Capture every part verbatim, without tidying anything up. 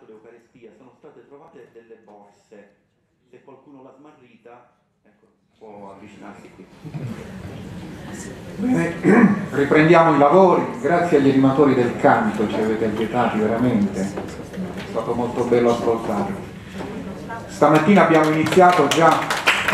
dell'Eucaristia sono state trovate delle borse. Se qualcuno l'ha smarrita, ecco, può avvicinarsi qui. Bene, riprendiamo i lavori. Grazie agli animatori del canto, ci avete inquietati veramente, è stato molto bello ascoltarvi. Stamattina abbiamo iniziato già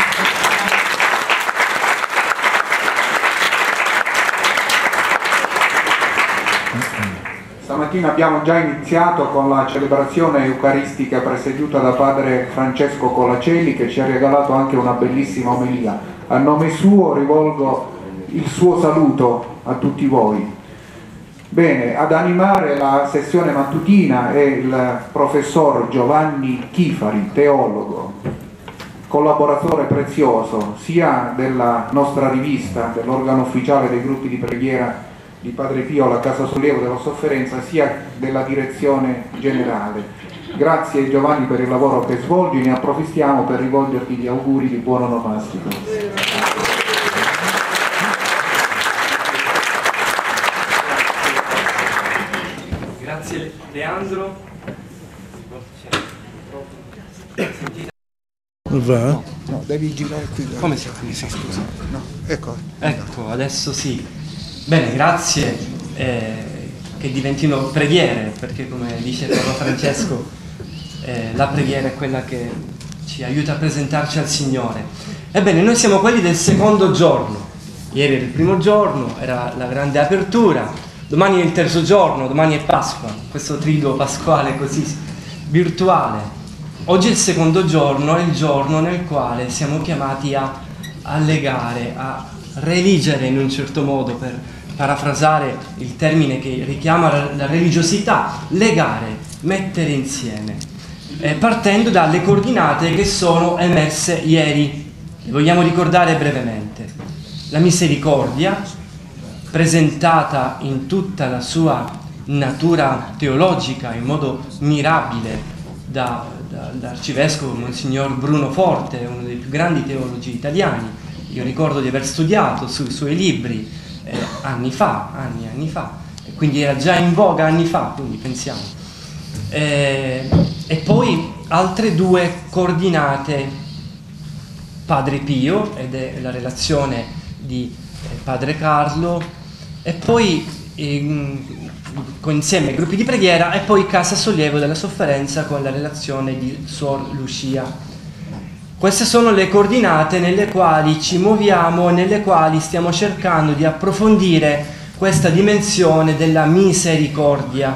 Stamattina abbiamo già iniziato con la celebrazione eucaristica presieduta da padre Francesco Colacelli, che ci ha regalato anche una bellissima omelia. A nome suo rivolgo il suo saluto a tutti voi. Bene, ad animare la sessione mattutina è il professor Giovanni Chifari, teologo, collaboratore prezioso sia della nostra rivista, dell'organo ufficiale dei gruppi di preghiera di Padre Pio alla Casa Sollievo della Sofferenza, sia della direzione generale. Grazie Giovanni per il lavoro che svolgi, ne approfittiamo per rivolgerti gli auguri di buon onomastico. Grazie Leandro. Va? No, devi girare qui. Come si qui? Sì, scusa. No, ecco. Ecco, adesso sì. Bene, grazie, eh, che diventino preghiere, perché come dice Papa Francesco, eh, la preghiera è quella che ci aiuta a presentarci al Signore. Ebbene, noi siamo quelli del secondo giorno. Ieri era il primo giorno, era la grande apertura, domani è il terzo giorno, domani è Pasqua, questo triduo pasquale così virtuale. Oggi è il secondo giorno, è il giorno nel quale siamo chiamati a, a legare, a religere in un certo modo, per parafrasare il termine che richiama la, la religiosità, legare, mettere insieme, eh, partendo dalle coordinate che sono emerse ieri. Le vogliamo ricordare brevemente. La misericordia, presentata in tutta la sua natura teologica, in modo mirabile, da, da, dall'arcivescovo Monsignor Bruno Forte, uno dei più grandi teologi italiani. Io ricordo di aver studiato sui suoi libri eh, anni fa, anni e anni fa, e quindi era già in voga anni fa, quindi pensiamo. Eh, e poi altre due coordinate, Padre Pio, ed è la relazione di eh, Padre Carlo, e poi eh, insieme ai gruppi di preghiera, e poi Casa Sollievo della Sofferenza con la relazione di Suor Lucia. Queste sono le coordinate nelle quali ci muoviamo e nelle quali stiamo cercando di approfondire questa dimensione della misericordia.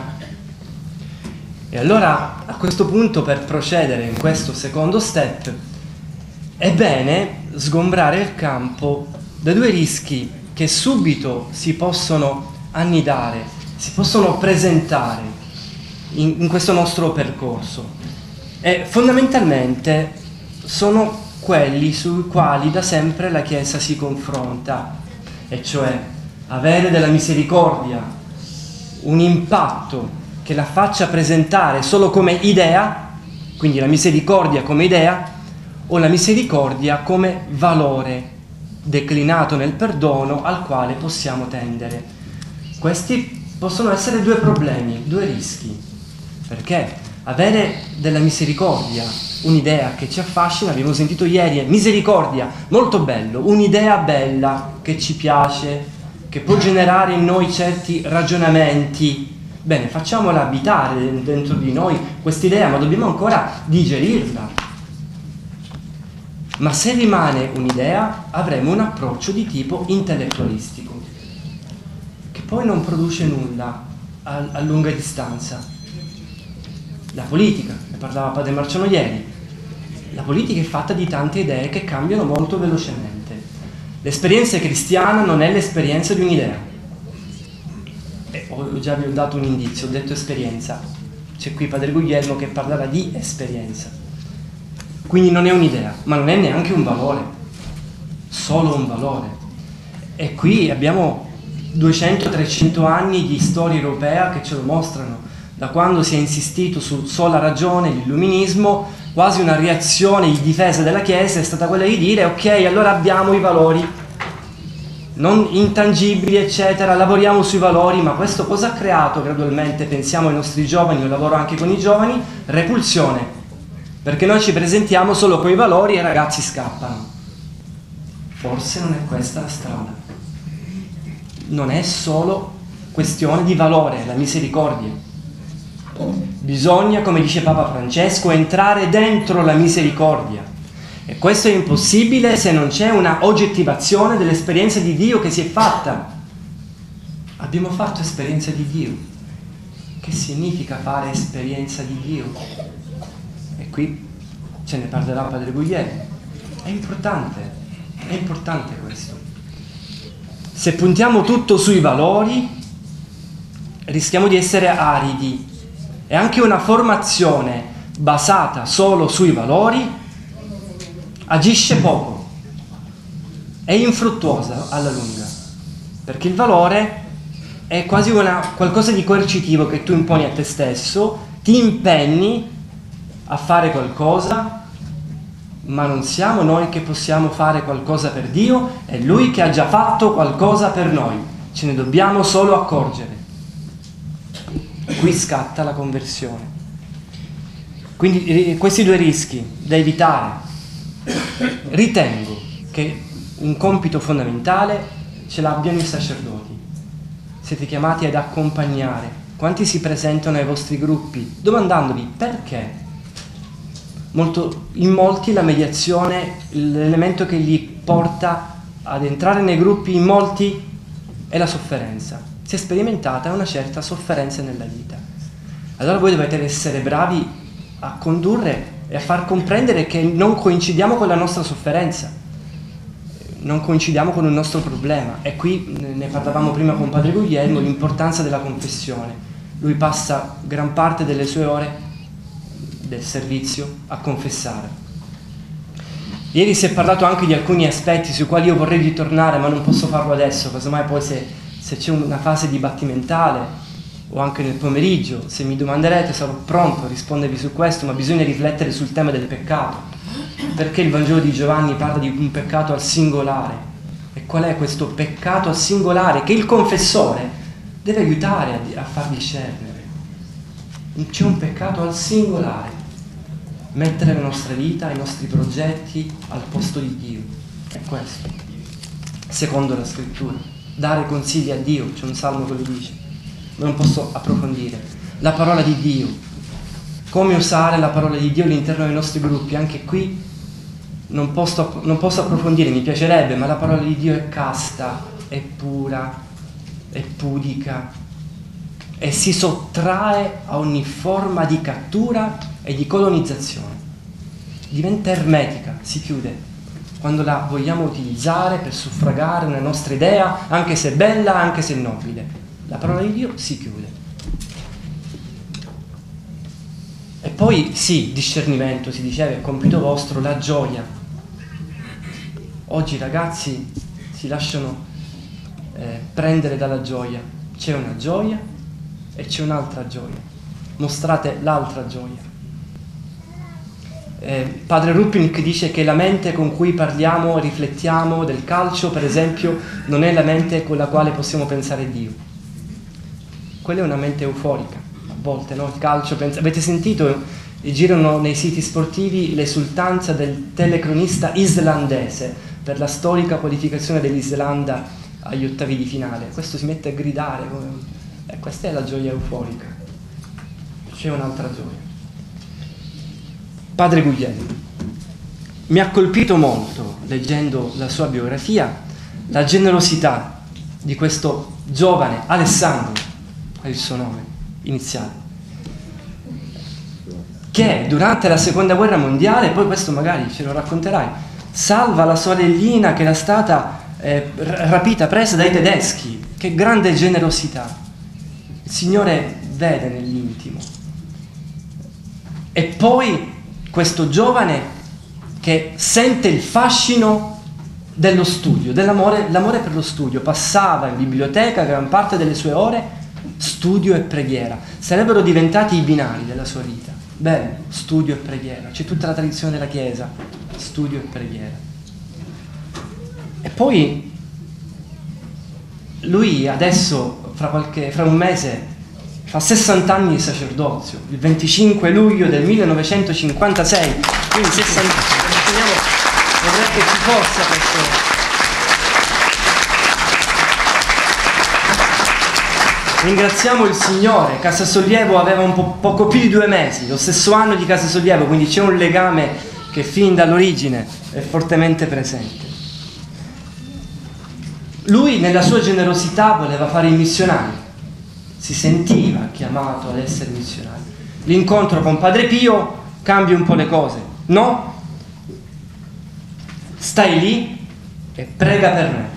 E allora, a questo punto, per procedere in questo secondo step, è bene sgombrare il campo da due rischi che subito si possono annidare, si possono presentare in, in questo nostro percorso. E fondamentalmente sono quelli sui quali da sempre la Chiesa si confronta, e cioè avere della misericordia un impatto che la faccia presentare solo come idea, quindi la misericordia come idea, o la misericordia come valore declinato nel perdono al quale possiamo tendere. Questi possono essere due problemi, due rischi, perché avere della misericordia, un'idea che ci affascina, abbiamo sentito ieri, è misericordia, molto bello, un'idea bella che ci piace, che può generare in noi certi ragionamenti. Bene, facciamola abitare dentro di noi quest'idea, ma dobbiamo ancora digerirla. Ma se rimane un'idea, avremo un approccio di tipo intellettualistico, che poi non produce nulla a, a lunga distanza. La politica, ne parlava Padre Marciano ieri, la politica è fatta di tante idee che cambiano molto velocemente. L'esperienza cristiana non è l'esperienza di un'idea. E ho già vi ho dato un indizio, ho detto esperienza. C'è qui Padre Guglielmo che parlerà di esperienza. Quindi non è un'idea, ma non è neanche un valore, solo un valore. E qui abbiamo duecento trecento anni di storia europea che ce lo mostrano. Da quando si è insistito su sola ragione, l'illuminismo, quasi una reazione di difesa della Chiesa è stata quella di dire ok, allora abbiamo i valori. non intangibili, eccetera, lavoriamo sui valori, ma questo cosa ha creato gradualmente? Pensiamo ai nostri giovani, io lavoro anche con i giovani, repulsione, perché noi ci presentiamo solo con i valori e i ragazzi scappano. Forse non è questa la strada. Non è solo questione di valore, la misericordia. Bisogna, come dice Papa Francesco, entrare dentro la misericordia. E questo è impossibile se non c'è una oggettivazione dell'esperienza di Dio che si è fatta. Abbiamo fatto esperienza di Dio. Che significa fare esperienza di Dio? E qui ce ne parlerà Padre Guglielmo. È importante, è importante questo. Se puntiamo tutto sui valori, rischiamo di essere aridi. E anche una formazione basata solo sui valori agisce poco, è infruttuosa alla lunga, perché il valore è quasi una, qualcosa di coercitivo che tu imponi a te stesso, ti impegni a fare qualcosa, ma non siamo noi che possiamo fare qualcosa per Dio, è Lui che ha già fatto qualcosa per noi, ce ne dobbiamo solo accorgere. Qui scatta la conversione. Quindi questi due rischi da evitare. Ritengo che un compito fondamentale ce l'abbiano i sacerdoti. Siete chiamati ad accompagnare. Quanti si presentano ai vostri gruppi domandandovi perché? Molto, in molti la mediazione, l'elemento che li porta ad entrare nei gruppi, in molti è la sofferenza. Si è sperimentata una certa sofferenza nella vita. Allora voi dovete essere bravi a condurre e a far comprendere che non coincidiamo con la nostra sofferenza, non coincidiamo con il nostro problema. E qui ne parlavamo prima con Padre Guglielmo, l'importanza della confessione. Lui passa gran parte delle sue ore del servizio a confessare. Ieri si è parlato anche di alcuni aspetti sui quali io vorrei ritornare, ma non posso farlo adesso, casomai poi se, se c'è una fase dibattimentale o anche nel pomeriggio, se mi domanderete sarò pronto a rispondervi su questo, ma bisogna riflettere sul tema del peccato. Perché il Vangelo di Giovanni parla di un peccato al singolare? E qual è questo peccato al singolare che il confessore deve aiutare a, a far discernere? C'è un peccato al singolare. Mettere la nostra vita, i nostri progetti al posto di Dio. È questo. Secondo la Scrittura. Dare consigli a Dio, c'è un salmo che lo dice. Non posso approfondire. La parola di Dio. Come usare la parola di Dio all'interno dei nostri gruppi. Anche qui non posso, non posso approfondire, mi piacerebbe, ma la parola di Dio è casta, è pura, è pudica e si sottrae a ogni forma di cattura e di colonizzazione. Diventa ermetica, si chiude. Quando la vogliamo utilizzare per suffragare una nostra idea, anche se bella, anche se nobile. La parola di Dio si chiude. E poi sì, discernimento, si diceva, è compito vostro, la gioia. Oggi i ragazzi si lasciano eh, prendere dalla gioia. C'è una gioia e c'è un'altra gioia. Mostrate l'altra gioia. Eh, Padre Rupnik dice che la mente con cui parliamo, riflettiamo del calcio, per esempio, non è la mente con la quale possiamo pensare a Dio. Quella è una mente euforica, a volte, no? Il calcio, pensa... avete sentito, girano nei siti sportivi l'esultanza del telecronista islandese per la storica qualificazione dell'Islanda agli ottavi di finale. Questo si mette a gridare, eh, questa è la gioia euforica. C'è un'altra gioia. Padre Guglielmo, mi ha colpito molto, leggendo la sua biografia, la generosità di questo giovane Alessandro, è il suo nome iniziale, che durante la seconda guerra mondiale, poi questo magari ce lo racconterai, salva la sorellina che era stata eh, rapita, presa dai tedeschi. Che grande generosità. Il Signore vede nell'intimo. E poi questo giovane che sente il fascino dello studio, dell'amore, l'amore per lo studio, passava in biblioteca gran parte delle sue ore, studio e preghiera, sarebbero diventati i binari della sua vita. Bello, studio e preghiera, c'è tutta la tradizione della Chiesa, studio e preghiera. E poi lui adesso, fra, qualche, fra un mese, fa sessanta anni di sacerdozio, il venticinque luglio del millenovecentocinquantasei, quindi sessanta anni. Vorrei che ci fosse questo. Ringraziamo il Signore. Casa Sollievo aveva un po' poco più di due mesi, lo stesso anno di Casa Sollievo, quindi c'è un legame che fin dall'origine è fortemente presente. Lui nella sua generosità voleva fare il missionario, si sentiva chiamato ad essere missionario. L'incontro con Padre Pio cambia un po' le cose, no? Stai lì e prega per me.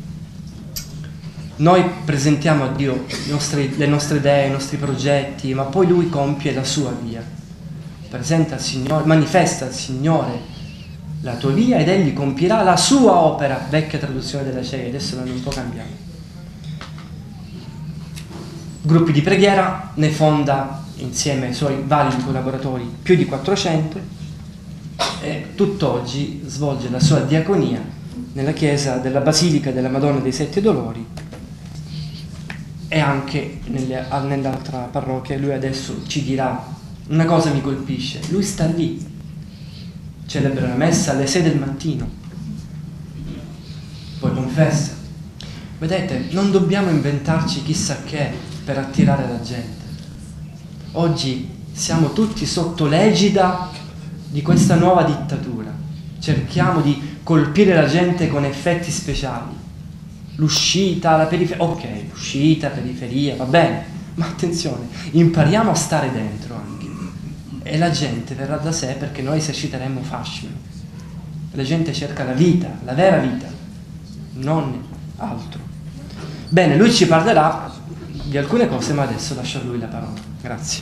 Noi presentiamo a Dio i nostri, le nostre idee, i nostri progetti, ma poi Lui compie la sua via. Presenta al Signore, manifesta al Signore la tua via ed Egli compierà la sua opera, vecchia traduzione della C E I, adesso l'hanno un po' cambiato. Gruppi di preghiera, ne fonda insieme ai suoi validi collaboratori più di quattrocento e tutt'oggi svolge la sua diaconia nella chiesa della Basilica della Madonna dei Sette Dolori e anche nelle, nell'altra parrocchia. Lui adesso ci dirà una cosa, mi colpisce, lui sta lì, celebra la messa alle sei del mattino, poi confessa. Vedete, non dobbiamo inventarci chissà che per attirare la gente. Oggi siamo tutti sotto l'egida di questa nuova dittatura, cerchiamo di colpire la gente con effetti speciali. L'uscita, la periferia, ok, l'uscita, periferia, va bene, ma attenzione, impariamo a stare dentro anche e la gente verrà da sé perché noi eserciteremo fascino. La gente cerca la vita, la vera vita, non altro. Bene, lui ci parlerà di alcune cose, ma adesso lascio a lui la parola. Grazie.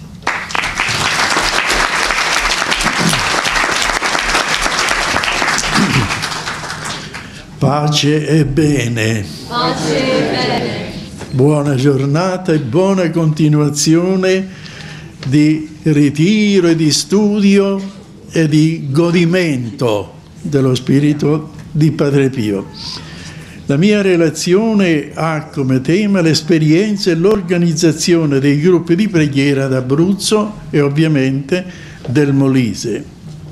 Pace e bene. Pace e bene. Buona giornata e buona continuazione di ritiro e di studio e di godimento dello spirito di Padre Pio. La mia relazione ha come tema l'esperienza e l'organizzazione dei gruppi di preghiera d'Abruzzo e ovviamente del Molise.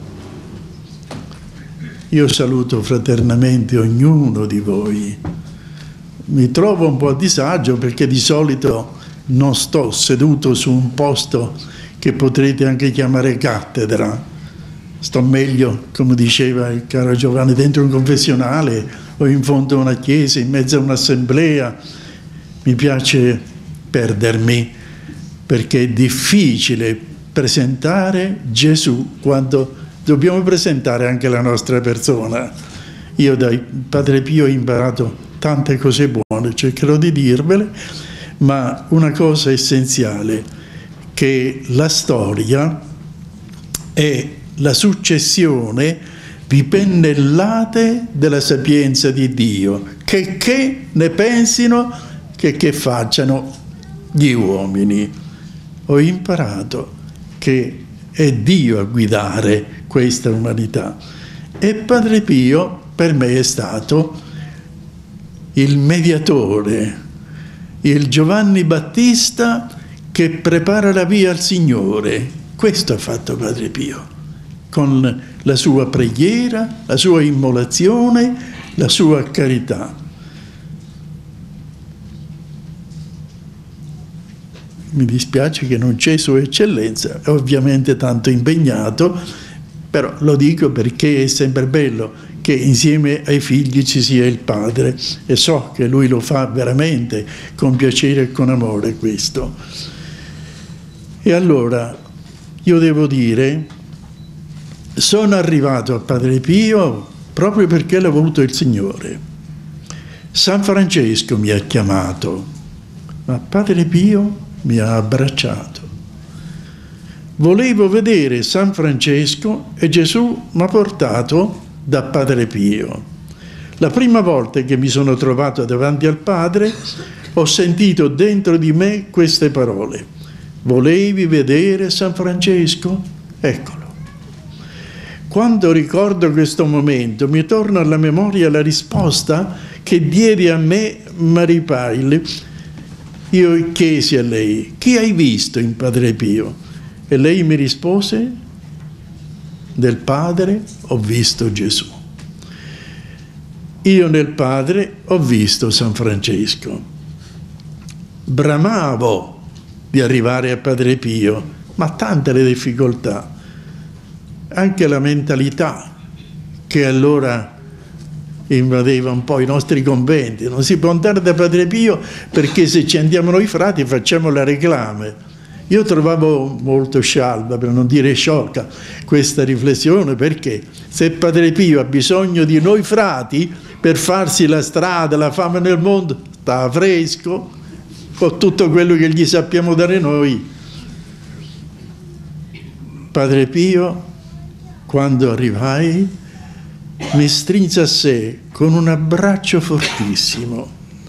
Io saluto fraternamente ognuno di voi. Mi trovo un po' a disagio perché di solito non sto seduto su un posto che potrete anche chiamare cattedra. Sto meglio, come diceva il caro Giovanni, dentro un confessionale o in fondo a una chiesa, in mezzo a un'assemblea. Mi piace perdermi perché è difficile presentare Gesù quando dobbiamo presentare anche la nostra persona. Io da Padre Pio ho imparato tante cose buone, cercherò di dirvele, ma una cosa essenziale, che la storia è la successione di pennellate della sapienza di Dio, che, che ne pensino, che, che facciano gli uomini. Ho imparato che è Dio a guidare questa umanità. E Padre Pio per me è stato il mediatore, il Giovanni Battista che prepara la via al Signore. Questo ha fatto Padre Pio, con la sua preghiera, la sua immolazione, la sua carità. Mi dispiace che non c'è Sua Eccellenza, è ovviamente tanto impegnato, però lo dico perché è sempre bello che insieme ai figli ci sia il padre e so che lui lo fa veramente con piacere e con amore questo. E allora io devo dire, sono arrivato a Padre Pio proprio perché l'ha voluto il Signore. San Francesco mi ha chiamato, ma Padre Pio mi ha abbracciato. Volevo vedere San Francesco e Gesù mi ha portato da Padre Pio. La prima volta che mi sono trovato davanti al Padre ho sentito dentro di me queste parole: volevi vedere San Francesco? Eccolo. Quando ricordo questo momento mi torna alla memoria la risposta che diede a me Maripail, io chiesi a lei: chi hai visto in Padre Pio? E lei mi rispose: del Padre ho visto Gesù. Io nel Padre ho visto San Francesco. Bramavo di arrivare a Padre Pio, ma tante le difficoltà, anche la mentalità che allora invadeva un po' i nostri conventi. Non si può andare da Padre Pio perché se ci andiamo noi frati facciamo la reclame. Io trovavo molto scialba, per non dire sciocca, questa riflessione, perché se Padre Pio ha bisogno di noi frati per farsi la strada, la fame nel mondo, sta fresco con tutto quello che gli sappiamo dare noi. Padre Pio, quando arrivai, mi strinse a sé con un abbraccio fortissimo.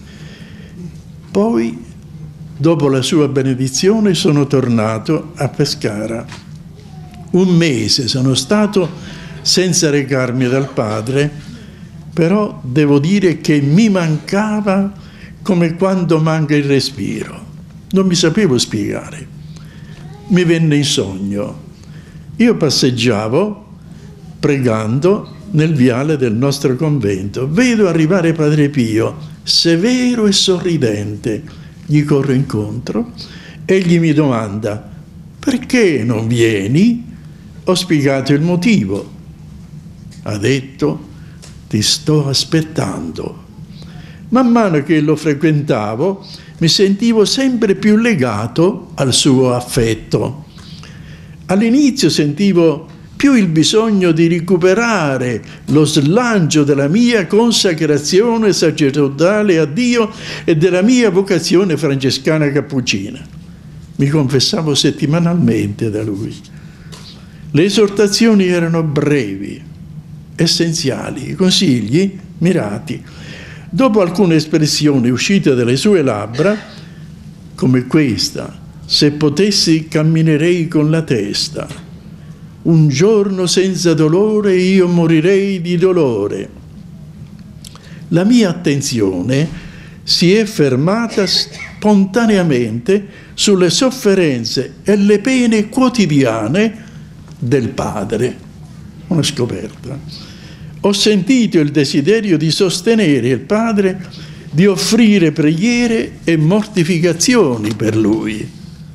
Poi, dopo la sua benedizione, sono tornato a Pescara. Un mese sono stato senza recarmi dal Padre, però devo dire che mi mancava come quando manca il respiro. Non mi sapevo spiegare. Mi venne in sogno. Io passeggiavo pregando nel viale del nostro convento. Vedo arrivare Padre Pio, severo e sorridente. Gli corro incontro. Egli mi domanda: perché non vieni? Ho spiegato il motivo. Ha detto: ti sto aspettando. Man mano che lo frequentavo, mi sentivo sempre più legato al suo affetto. All'inizio sentivo più il bisogno di recuperare lo slancio della mia consacrazione sacerdotale a Dio e della mia vocazione francescana cappuccina. Mi confessavo settimanalmente da lui. Le esortazioni erano brevi, essenziali, consigli mirati. Dopo alcune espressioni uscite dalle sue labbra, come questa: se potessi camminerei con la testa, un giorno senza dolore io morirei di dolore. La mia attenzione si è fermata spontaneamente sulle sofferenze e le pene quotidiane del Padre. Una scoperta. Ho sentito il desiderio di sostenere il Padre, di offrire preghiere e mortificazioni per Lui.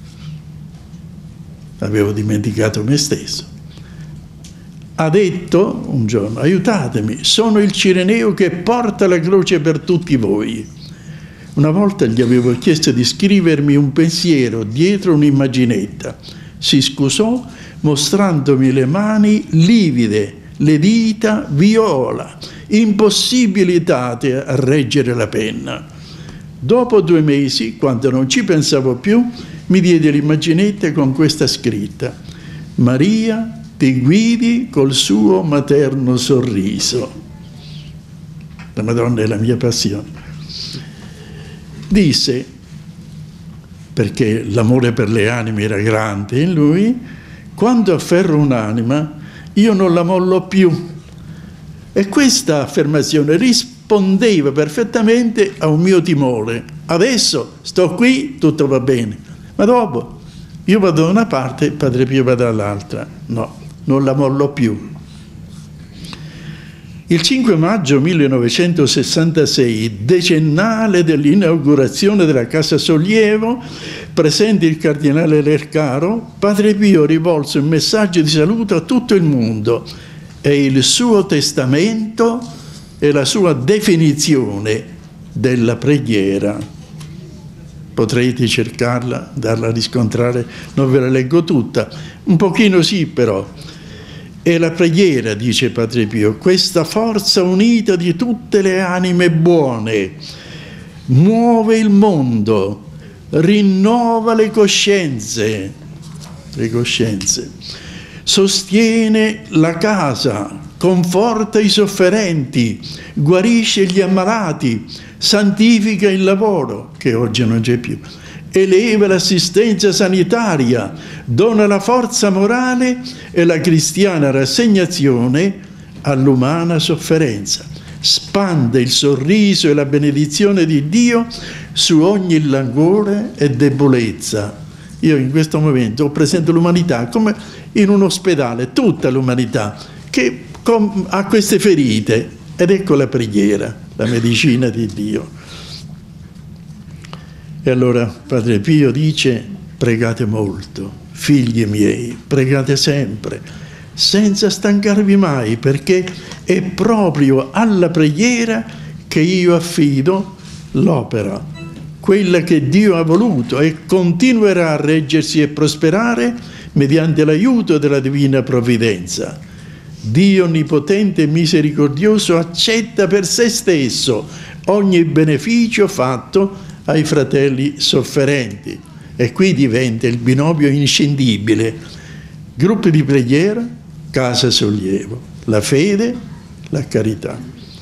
Avevo dimenticato me stesso. Ha detto un giorno: aiutatemi, sono il Cireneo che porta la croce per tutti voi. Una volta gli avevo chiesto di scrivermi un pensiero dietro un'immaginetta. Si scusò mostrandomi le mani livide, le dita viola, impossibilitate a reggere la penna. Dopo due mesi, quando non ci pensavo più, mi diede l'immaginetta con questa scritta: Maria ti guidi col suo materno sorriso. La Madonna è la mia passione. Disse, perché l'amore per le anime era grande in lui: quando afferro un'anima io non la mollo più. E questa affermazione rispondeva perfettamente a un mio timore. Adesso sto qui, tutto va bene, ma dopo io vado da una parte e Padre Pio va dall'altra. No, non la mollo più. Il cinque maggio millenovecentosessantasei, decennale dell'inaugurazione della Casa Sollievo, presente il cardinale Lercaro, Padre Pio rivolse un messaggio di saluto a tutto il mondo e il suo testamento e la sua definizione della preghiera. Potrete cercarla, darla a riscontrare, non ve la leggo tutta, un pochino sì però. E la preghiera, dice Padre Pio, questa forza unita di tutte le anime buone, muove il mondo, rinnova le coscienze, le coscienze, sostiene la casa, conforta i sofferenti, guarisce gli ammalati, santifica il lavoro, che oggi non c'è più, eleva l'assistenza sanitaria, dona la forza morale e la cristiana rassegnazione all'umana sofferenza. spande il sorriso e la benedizione di Dio su ogni languore e debolezza. Io in questo momento ho presente l'umanità come in un ospedale, tutta l'umanità che ha queste ferite, ed ecco la preghiera, la medicina di Dio. E allora Padre Pio dice: pregate molto, figli miei, pregate sempre, senza stancarvi mai, perché è proprio alla preghiera che io affido l'opera, quella che Dio ha voluto e continuerà a reggersi e prosperare mediante l'aiuto della divina provvidenza. Dio onnipotente e misericordioso accetta per se stesso ogni beneficio fatto ai fratelli sofferenti. E qui diventa il binomio inscindibile: gruppi di preghiera, casa sollievo, la fede, la carità.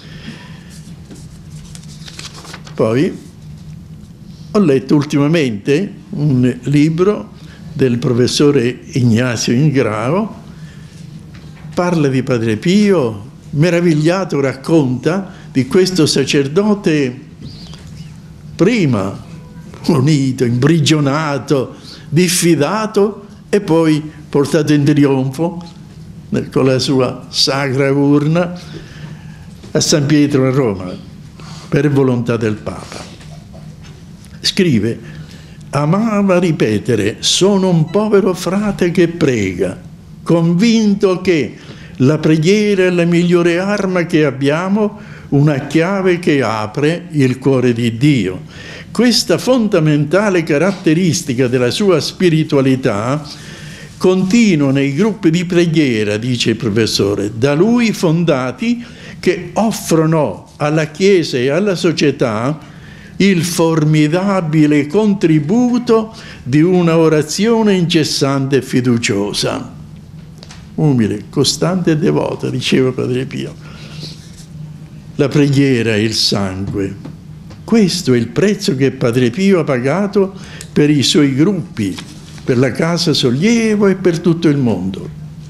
Poi ho letto ultimamente un libro del professore Ignazio Ingrao, parla di Padre Pio, meravigliato racconta di questo sacerdote prima unito, imprigionato, diffidato e poi portato in trionfo con la sua sacra urna a San Pietro a Roma per volontà del Papa. Scrive: amava ripetere: sono un povero frate che prega, convinto che la preghiera è la migliore arma che abbiamo, una chiave che apre il cuore di Dio. Questa fondamentale caratteristica della sua spiritualità continua nei gruppi di preghiera, dice il professore, da lui fondati, che offrono alla Chiesa e alla società il formidabile contributo di una orazione incessante e fiduciosa. Umile, costante e devota, diceva Padre Pio. La preghiera e il sangue. Questo è il prezzo che Padre Pio ha pagato per i suoi gruppi, per la Casa Sollievo e per tutto il mondo.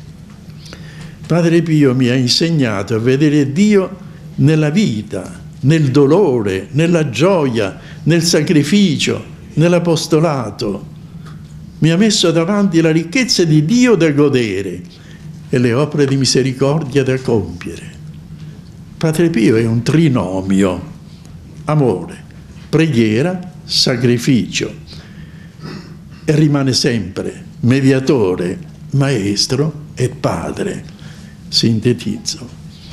Padre Pio mi ha insegnato a vedere Dio nella vita, nel dolore, nella gioia, nel sacrificio, nell'apostolato. Mi ha messo davanti la ricchezza di Dio da godere e le opere di misericordia da compiere. Padre Pio è un trinomio: amore, preghiera, sacrificio, e rimane sempre mediatore, maestro e padre. Sintetizzo.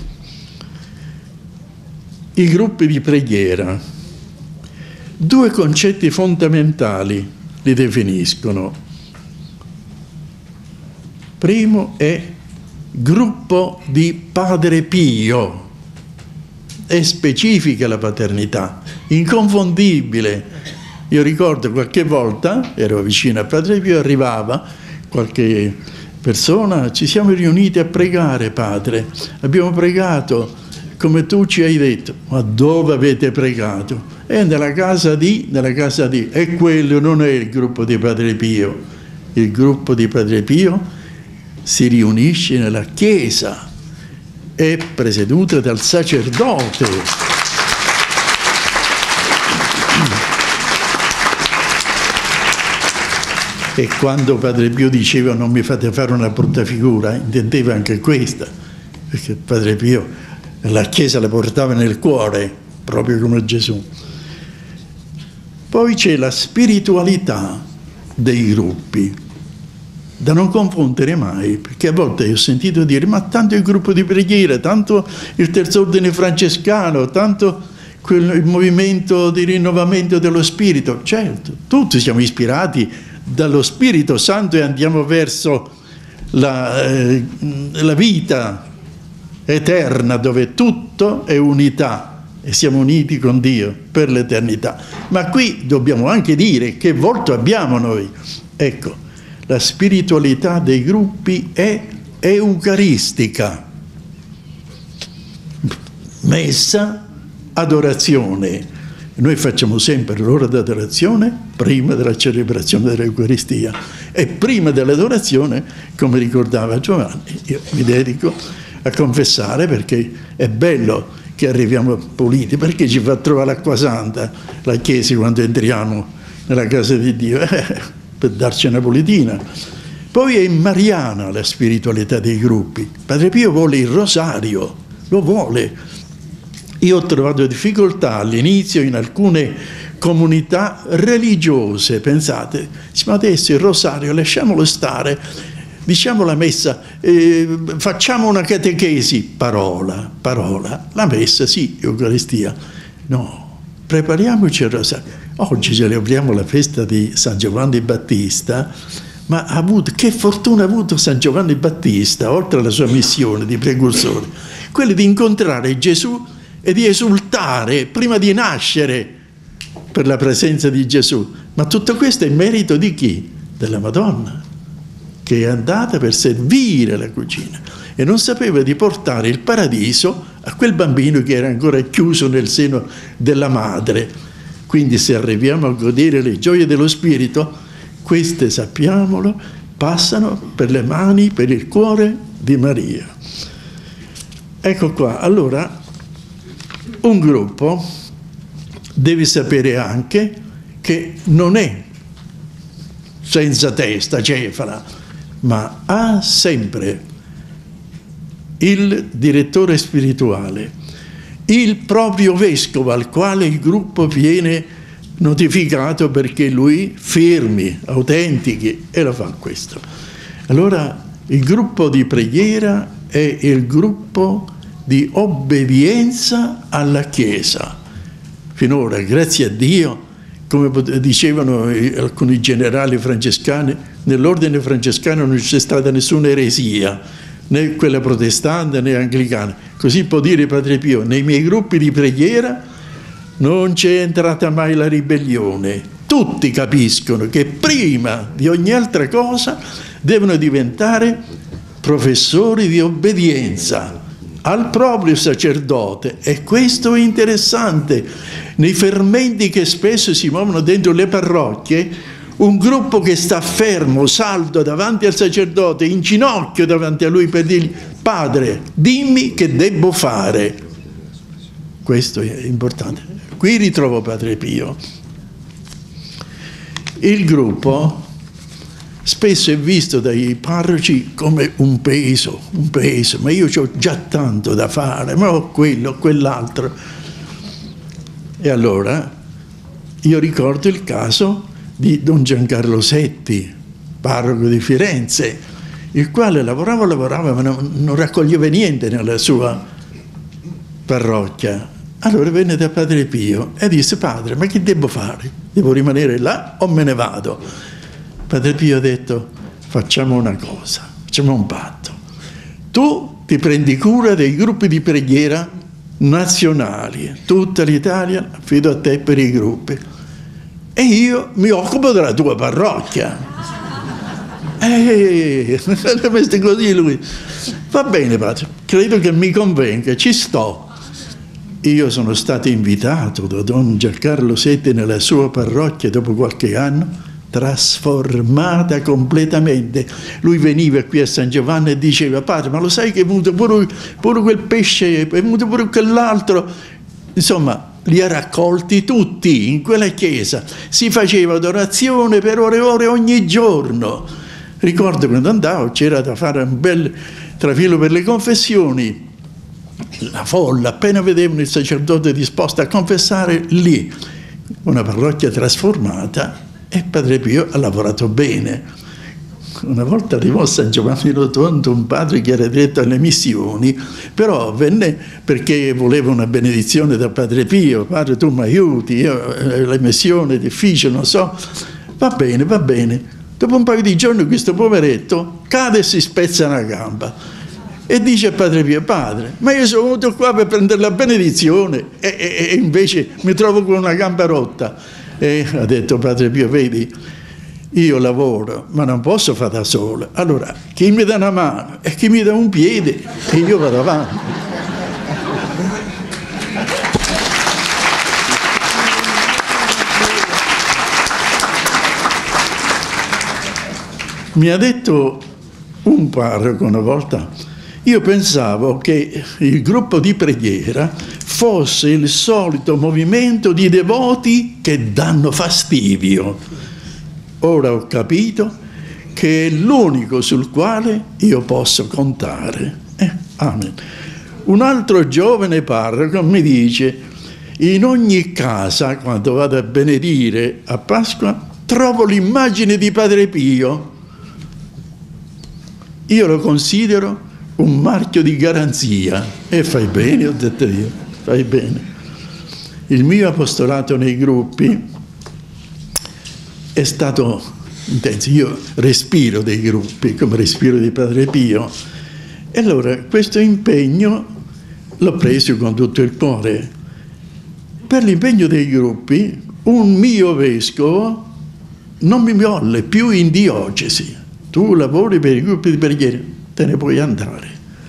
I gruppi di preghiera. Due concetti fondamentali li definiscono. Primo è gruppo di Padre Pio. È specifica la paternità, inconfondibile. Io ricordo qualche volta, ero vicino a Padre Pio, arrivava qualche persona: ci siamo riuniti a pregare, padre, abbiamo pregato come tu ci hai detto. Ma dove avete pregato? E nella casa di, nella casa di. E quello non è il gruppo di Padre Pio. Il gruppo di Padre Pio si riunisce nella Chiesa, è presieduta dal sacerdote. E quando Padre Pio diceva non mi fate fare una brutta figura, intendeva anche questa, perché Padre Pio la Chiesa la portava nel cuore, proprio come Gesù. Poi c'è la spiritualità dei gruppi, da non confondere mai, perché a volte ho sentito dire: ma tanto il gruppo di preghiera, tanto il terzo ordine francescano, tanto quel, il movimento di rinnovamento dello spirito. Certo, tutti siamo ispirati dallo Spirito Santo e andiamo verso la, eh, la vita eterna, dove tutto è unità e siamo uniti con Dio per l'eternità. Ma qui dobbiamo anche dire che volto abbiamo noi. Ecco, la spiritualità dei gruppi è eucaristica. Messa, adorazione. Noi facciamo sempre l'ora d'adorazione prima della celebrazione dell'Eucaristia, e prima dell'adorazione, come ricordava Giovanni, io mi dedico a confessare, perché è bello che arriviamo puliti, perché ci fa trovare l'acqua santa la Chiesa quando entriamo nella casa di Dio? Eh, per darci una pulitina. Poi è mariana la spiritualità dei gruppi. Padre Pio vuole il rosario, lo vuole. Io ho trovato difficoltà all'inizio in alcune comunità religiose, pensate, ma adesso il rosario lasciamolo stare, diciamo la messa, eh, facciamo una catechesi, parola, parola, la messa sì, Eucaristia, no, prepariamoci al rosario. Oggi celebriamo la festa di San Giovanni Battista, ma ha avuto, che fortuna ha avuto San Giovanni Battista, oltre alla sua missione di precursore, quella di incontrare Gesù e di esultare prima di nascere per la presenza di Gesù. Ma tutto questo è merito di chi? Della Madonna, che è andata per servire la cugina e non sapeva di portare il paradiso a quel bambino che era ancora chiuso nel seno della madre. Quindi se arriviamo a godere le gioie dello Spirito, queste, sappiamolo, passano per le mani, per il cuore di Maria. Ecco qua, allora, un gruppo deve sapere anche che non è senza testa, cefala, ma ha sempre il direttore spirituale, il proprio vescovo al quale il gruppo viene notificato perché lui firmi, autentichi, e lo fa questo. Allora il gruppo di preghiera è il gruppo di obbedienza alla Chiesa. Finora, grazie a Dio, come dicevano alcuni generali francescani, nell'ordine francescano non c'è stata nessuna eresia, né quella protestante né anglicana. Così può dire Padre Pio, nei miei gruppi di preghiera non c'è entrata mai la ribellione. Tutti capiscono che prima di ogni altra cosa devono diventare professori di obbedienza al proprio sacerdote, e questo è interessante. Nei fermenti che spesso si muovono dentro le parrocchie, un gruppo che sta fermo, saldo davanti al sacerdote, in ginocchio davanti a lui per dirgli: Padre, dimmi che debbo fare. Questo è importante. Qui ritrovo Padre Pio. Il gruppo spesso è visto dai parroci come un peso, un peso, ma io ho già tanto da fare, ma ho quello, ho quell'altro. E allora io ricordo il caso di Don Giancarlo Setti, parroco di Firenze, il quale lavorava, lavorava, ma non, non raccoglieva niente nella sua parrocchia. Allora venne da Padre Pio e disse: Padre, ma che devo fare? Devo rimanere là o me ne vado? Padre Pio ha detto: facciamo una cosa, facciamo un patto. Tu ti prendi cura dei gruppi di preghiera nazionali, tutta l'Italia affido a te per i gruppi, e io mi occupo della tua parrocchia. E questo così lui: va bene padre, credo che mi convenga, ci sto. Io sono stato invitato da Don Giancarlo Setti nella sua parrocchia dopo qualche anno, trasformata completamente. Lui veniva qui a San Giovanni e diceva: padre, ma lo sai che è venuto pure, pure quel pesce, è venuto pure quell'altro. Insomma, li ha raccolti tutti in quella chiesa. Si faceva adorazione per ore e ore ogni giorno. Ricordo quando andavo, c'era da fare un bel trafilo per le confessioni. La folla, appena vedevano il sacerdote disposto a confessare, lì, una parrocchia trasformata. E Padre Pio ha lavorato bene. Una volta arrivò a San Giovanni Rotondo un padre che era diretto alle missioni, però venne perché voleva una benedizione da Padre Pio. Padre, tu mi aiuti, io, la missione è difficile, non so. Va bene, va bene. Dopo un paio di giorni questo poveretto cade e si spezza una gamba. E dice a Padre Pio: padre, ma io sono venuto qua per prendere la benedizione e, e, e invece mi trovo con una gamba rotta. E ha detto Padre Pio: vedi, io lavoro, ma non posso fare da solo. Allora, chi mi dà una mano e chi mi dà un piede e io vado avanti. Mi ha detto un parroco una volta: io pensavo che il gruppo di preghiera fosse il solito movimento di devoti che danno fastidio. Ora ho capito che è l'unico sul quale io posso contare. Eh, amen. Un altro giovane parroco mi dice: in ogni casa, quando vado a benedire a Pasqua, trovo l'immagine di Padre Pio. Io lo considero un marchio di garanzia. E fai bene, ho detto io, fai bene. Il mio apostolato nei gruppi è stato intenso. Io respiro dei gruppi, come respiro di Padre Pio. E allora questo impegno l'ho preso con tutto il cuore. Per l'impegno dei gruppi, un mio vescovo non mi volle più in diocesi. Tu lavori per i gruppi di preghiera, te ne puoi andare.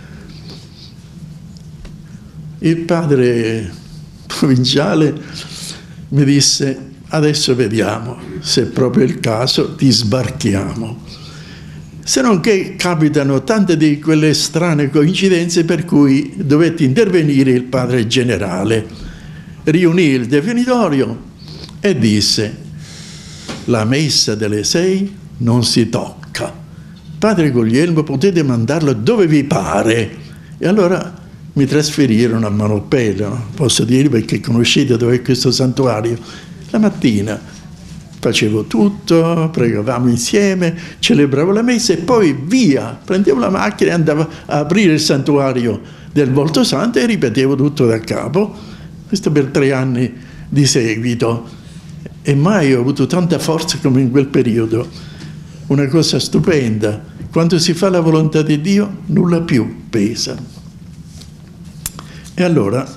Il padre provinciale mi disse: adesso vediamo, se è proprio il caso ti sbarchiamo. Se non che capitano tante di quelle strane coincidenze per cui dovette intervenire il padre generale. Riunì il definitorio e disse: la messa delle sei non si tocca. Padre Guglielmo, potete mandarlo dove vi pare. E allora mi trasferirono a Manopello, no? Posso dire, perché conoscete dov'è questo santuario. La mattina facevo tutto, pregavamo insieme, celebravo la messa e poi via, prendevo la macchina e andavo a aprire il santuario del Volto Santo e ripetevo tutto da capo. Questo per tre anni di seguito. E mai ho avuto tanta forza come in quel periodo. Una cosa stupenda, quando si fa la volontà di Dio, nulla più pesa. E allora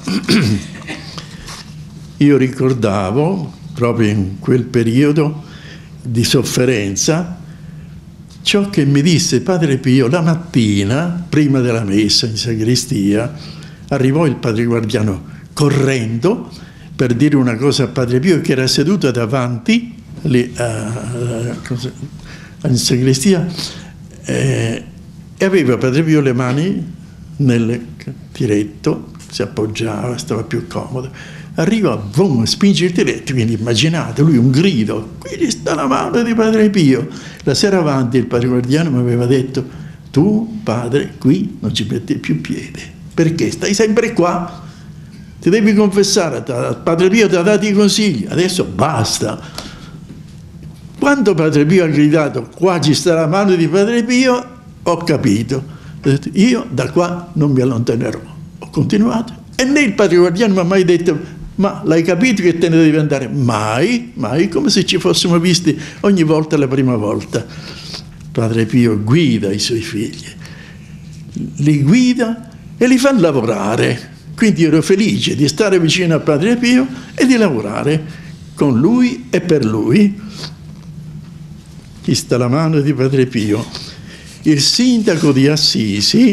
io ricordavo, proprio in quel periodo di sofferenza, ciò che mi disse Padre Pio la mattina, prima della messa in sagrestia. Arrivò il padre guardiano correndo per dire una cosa a Padre Pio, che era seduto davanti lì, a, a, in sagrestia, eh, e aveva Padre Pio le mani nel tiretto, si appoggiava, stava più comodo. Arriva, boom, spinge il tiretto, quindi immaginate, lui un grido: qui sta la mano di Padre Pio. La sera avanti il padre guardiano mi aveva detto: tu padre qui non ci metti più piede, perché stai sempre qua, ti devi confessare, Padre Pio ti ha dato i consigli, adesso basta. Quando Padre Pio ha gridato: qua ci sta la mano di Padre Pio, ho capito, ho detto, io da qua non mi allontanerò. Ho continuato e né il padre guardiano mi ha mai detto: ma l'hai capito che te ne devi andare? Mai, mai, come se ci fossimo visti ogni volta la prima volta. Padre Pio guida i suoi figli, li guida e li fa lavorare. Quindi ero felice di stare vicino a Padre Pio e di lavorare con lui e per lui. Qui sta la mano di Padre Pio. Il sindaco di Assisi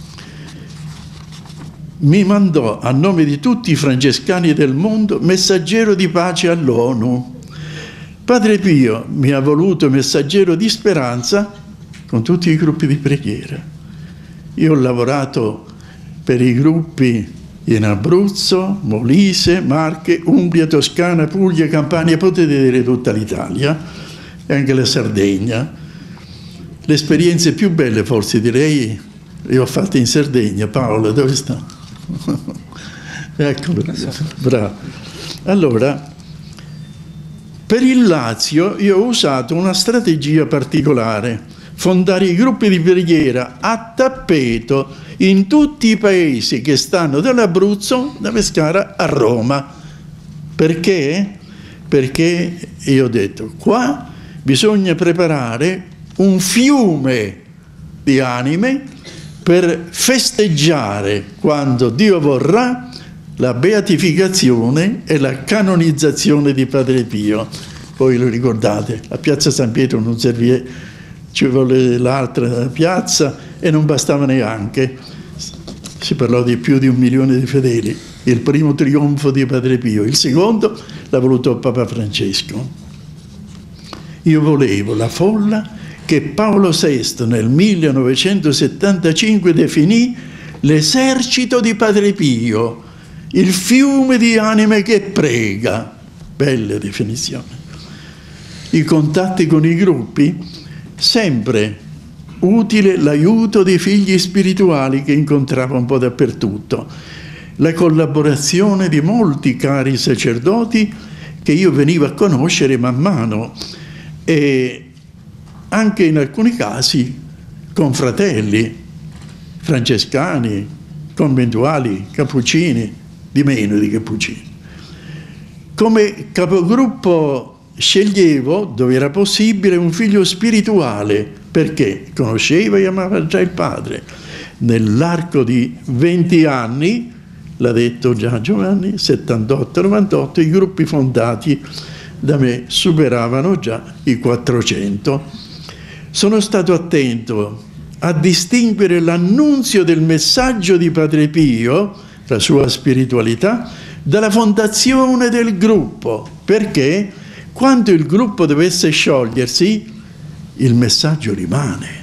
mi mandò a nome di tutti i francescani del mondo messaggero di pace all'ONU. Padre Pio mi ha voluto messaggero di speranza con tutti i gruppi di preghiera. Io ho lavorato per i gruppi in Abruzzo, Molise, Marche, Umbria, Toscana, Puglia, Campania, potete dire tutta l'Italia e anche la Sardegna. Le esperienze più belle forse direi le ho fatte in Sardegna. Paolo, dove sta? Eccolo, bravo. Allora, per il Lazio io ho usato una strategia particolare: fondare i gruppi di preghiera a tappeto in tutti i paesi che stanno dall'Abruzzo, da Pescara a Roma. Perché? Perché io ho detto, qua bisogna preparare un fiume di anime per festeggiare, quando Dio vorrà, la beatificazione e la canonizzazione di Padre Pio. Voi lo ricordate, a Piazza San Pietro non serviva, ci volle l'altra piazza e non bastava neanche. Si parlò di più di un milione di fedeli. Il primo trionfo di Padre Pio. Il secondo l'ha voluto Papa Francesco. Io volevo la folla che Paolo sesto nel millenovecentosettantacinque definì l'esercito di Padre Pio, il fiume di anime che prega. Belle definizioni. I contatti con i gruppi, sempre utile l'aiuto dei figli spirituali che incontrava un po' dappertutto, la collaborazione di molti cari sacerdoti che io venivo a conoscere man mano, e anche in alcuni casi confratelli, francescani, conventuali, cappuccini, di meno di cappuccini. Come capogruppo sceglievo, dove era possibile, un figlio spirituale, perché conosceva e amava già il padre. Nell'arco di venti anni, l'ha detto già Giovanni, settantotto novantotto, i gruppi fondati da me superavano già i quattrocento. Sono stato attento a distinguere l'annunzio del messaggio di Padre Pio, la sua spiritualità, dalla fondazione del gruppo, perché quando il gruppo dovesse sciogliersi, il messaggio rimane.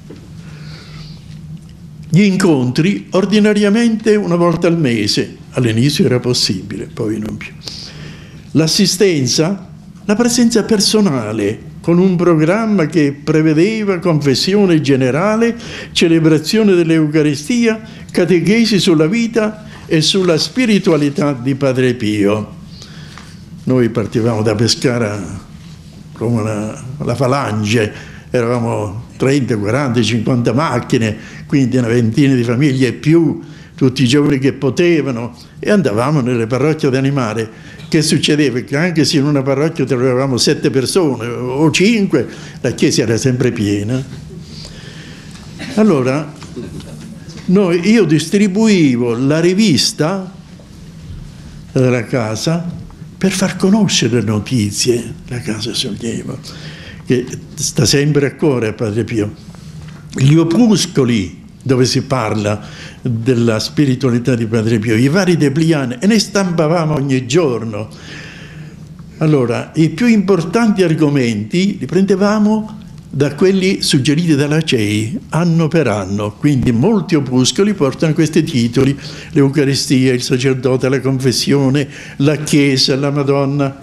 Gli incontri ordinariamente una volta al mese, all'inizio era possibile, poi non più. L'assistenza, la presenza personale, con un programma che prevedeva confessione generale, celebrazione dell'Eucaristia, catechesi sulla vita e sulla spiritualità di Padre Pio. Noi partivamo da Pescara come una, la falange, eravamo trenta, quaranta, cinquanta macchine, quindi una ventina di famiglie e più, tutti i giovani che potevano, e andavamo nelle parrocchie ad animare. Che succedeva? Che anche se in una parrocchia trovavamo sette persone o cinque, la chiesa era sempre piena. Allora, noi, io distribuivo la rivista della casa per far conoscere le notizie, la Casa Sollievo, che sta sempre a cuore a Padre Pio. Gli opuscoli dove si parla della spiritualità di Padre Pio, i vari dépliant, e ne stampavamo ogni giorno. Allora, i più importanti argomenti li prendevamo da quelli suggeriti dalla C E I anno per anno, quindi molti opuscoli portano questi titoli: l'Eucaristia, il sacerdote, la confessione, la Chiesa, la Madonna.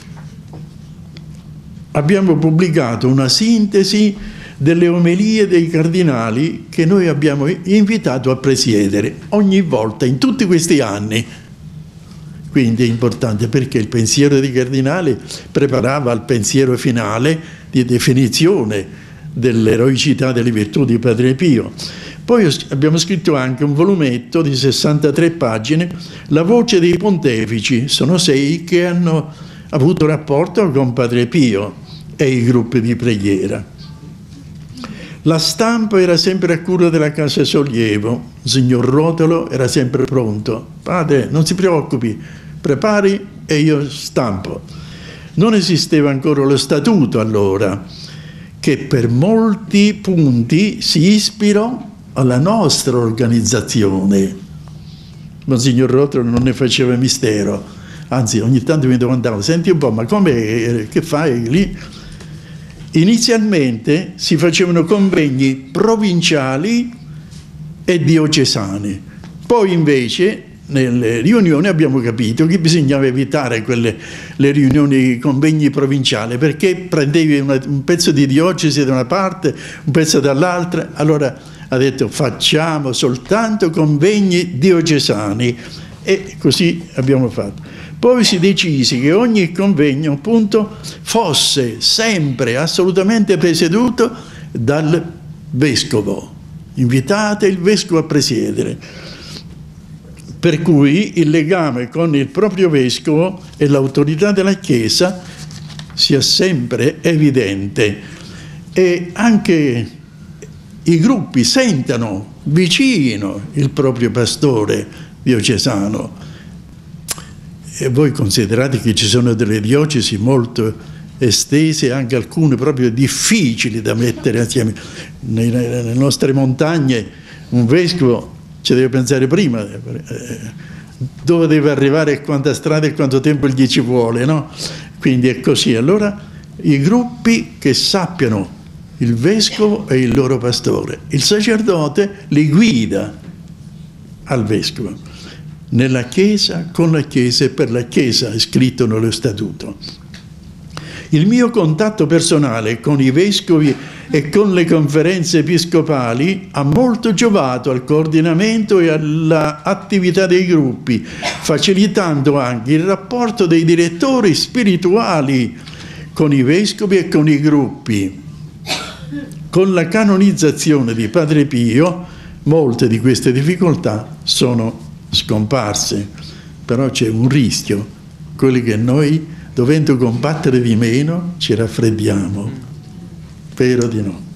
Abbiamo pubblicato una sintesi delle omelie dei cardinali che noi abbiamo invitato a presiedere ogni volta in tutti questi anni. Quindi è importante, perché il pensiero dei cardinali preparava il pensiero finale di definizione dell'eroicità delle virtù di Padre Pio. Poi abbiamo scritto anche un volumetto di sessantatré pagine, La voce dei pontefici. Sono sei che hanno avuto rapporto con Padre Pio e i gruppi di preghiera. La stampa era sempre a cura della Casa Sollievo. Il signor Rotolo era sempre pronto. Padre, non si preoccupi, prepari e io stampo. Non esisteva ancora lo statuto allora, che per molti punti si ispirò alla nostra organizzazione. Monsignor Rotolo non ne faceva mistero, anzi ogni tanto mi domandava: senti un po', ma come, che fai lì? Inizialmente si facevano convegni provinciali e diocesani, poi invece nelle riunioni abbiamo capito che bisognava evitare quelle, le riunioni, convegni provinciali, perché prendevi una, un pezzo di diocesi da una parte, un pezzo dall'altra. Allora ha detto: facciamo soltanto convegni diocesani, e così abbiamo fatto. Poi si decise che ogni convegno, appunto, fosse sempre assolutamente presieduto dal vescovo. Invitate il vescovo a presiedere. Per cui il legame con il proprio vescovo e l'autorità della Chiesa sia sempre evidente, e anche i gruppi sentano vicino il proprio pastore diocesano. E voi considerate che ci sono delle diocesi molto estese, anche alcune proprio difficili da mettere assieme. Nelle nostre montagne un vescovo ci deve pensare prima dove deve arrivare, quanta strada e quanto tempo gli ci vuole, no? Quindi è così. Allora i gruppi che sappiano il vescovo è il loro pastore, il sacerdote li guida al vescovo, nella Chiesa, con la Chiesa e per la Chiesa, è scritto nello Statuto. Il mio contatto personale con i vescovi e con le conferenze episcopali ha molto giovato al coordinamento e all'attività dei gruppi, facilitando anche il rapporto dei direttori spirituali con i vescovi e con i gruppi. Con la canonizzazione di Padre Pio, molte di queste difficoltà sono scomparse, però c'è un rischio, quelli che noi, dovendo combattere di meno, ci raffreddiamo. Spero di no.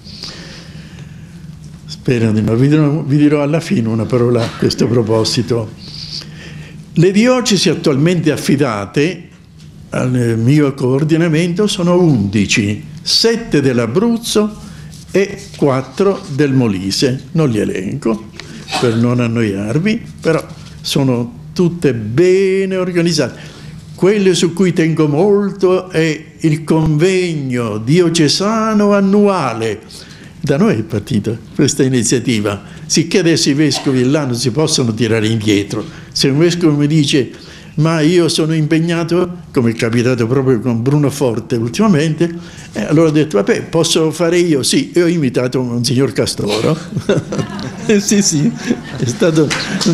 Spero di no. Vi dirò, vi dirò alla fine una parola a questo proposito. Le diocesi attualmente affidate al mio coordinamento sono undici, sette dell'Abruzzo e quattro del Molise. Non li elenco per non annoiarvi, però sono tutte bene organizzate. Quello su cui tengo molto è il convegno diocesano annuale. Da noi è partita questa iniziativa, sicché adesso i vescovi là non si possono tirare indietro. Se un vescovo mi dice ma io sono impegnato, come è capitato proprio con Bruno Forte ultimamente, eh, allora ho detto vabbè, posso fare io? Sì, io ho imitato un signor Castoro. eh, sì, sì, è stato...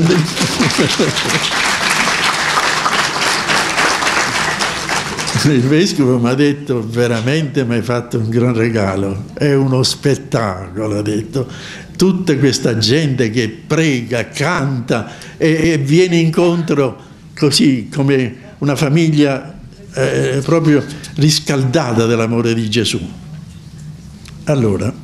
Il vescovo mi ha detto veramente mi hai fatto un gran regalo, è uno spettacolo, ha detto, tutta questa gente che prega, canta e, e viene incontro così come una famiglia eh, proprio riscaldata dell'amore di Gesù. Allora,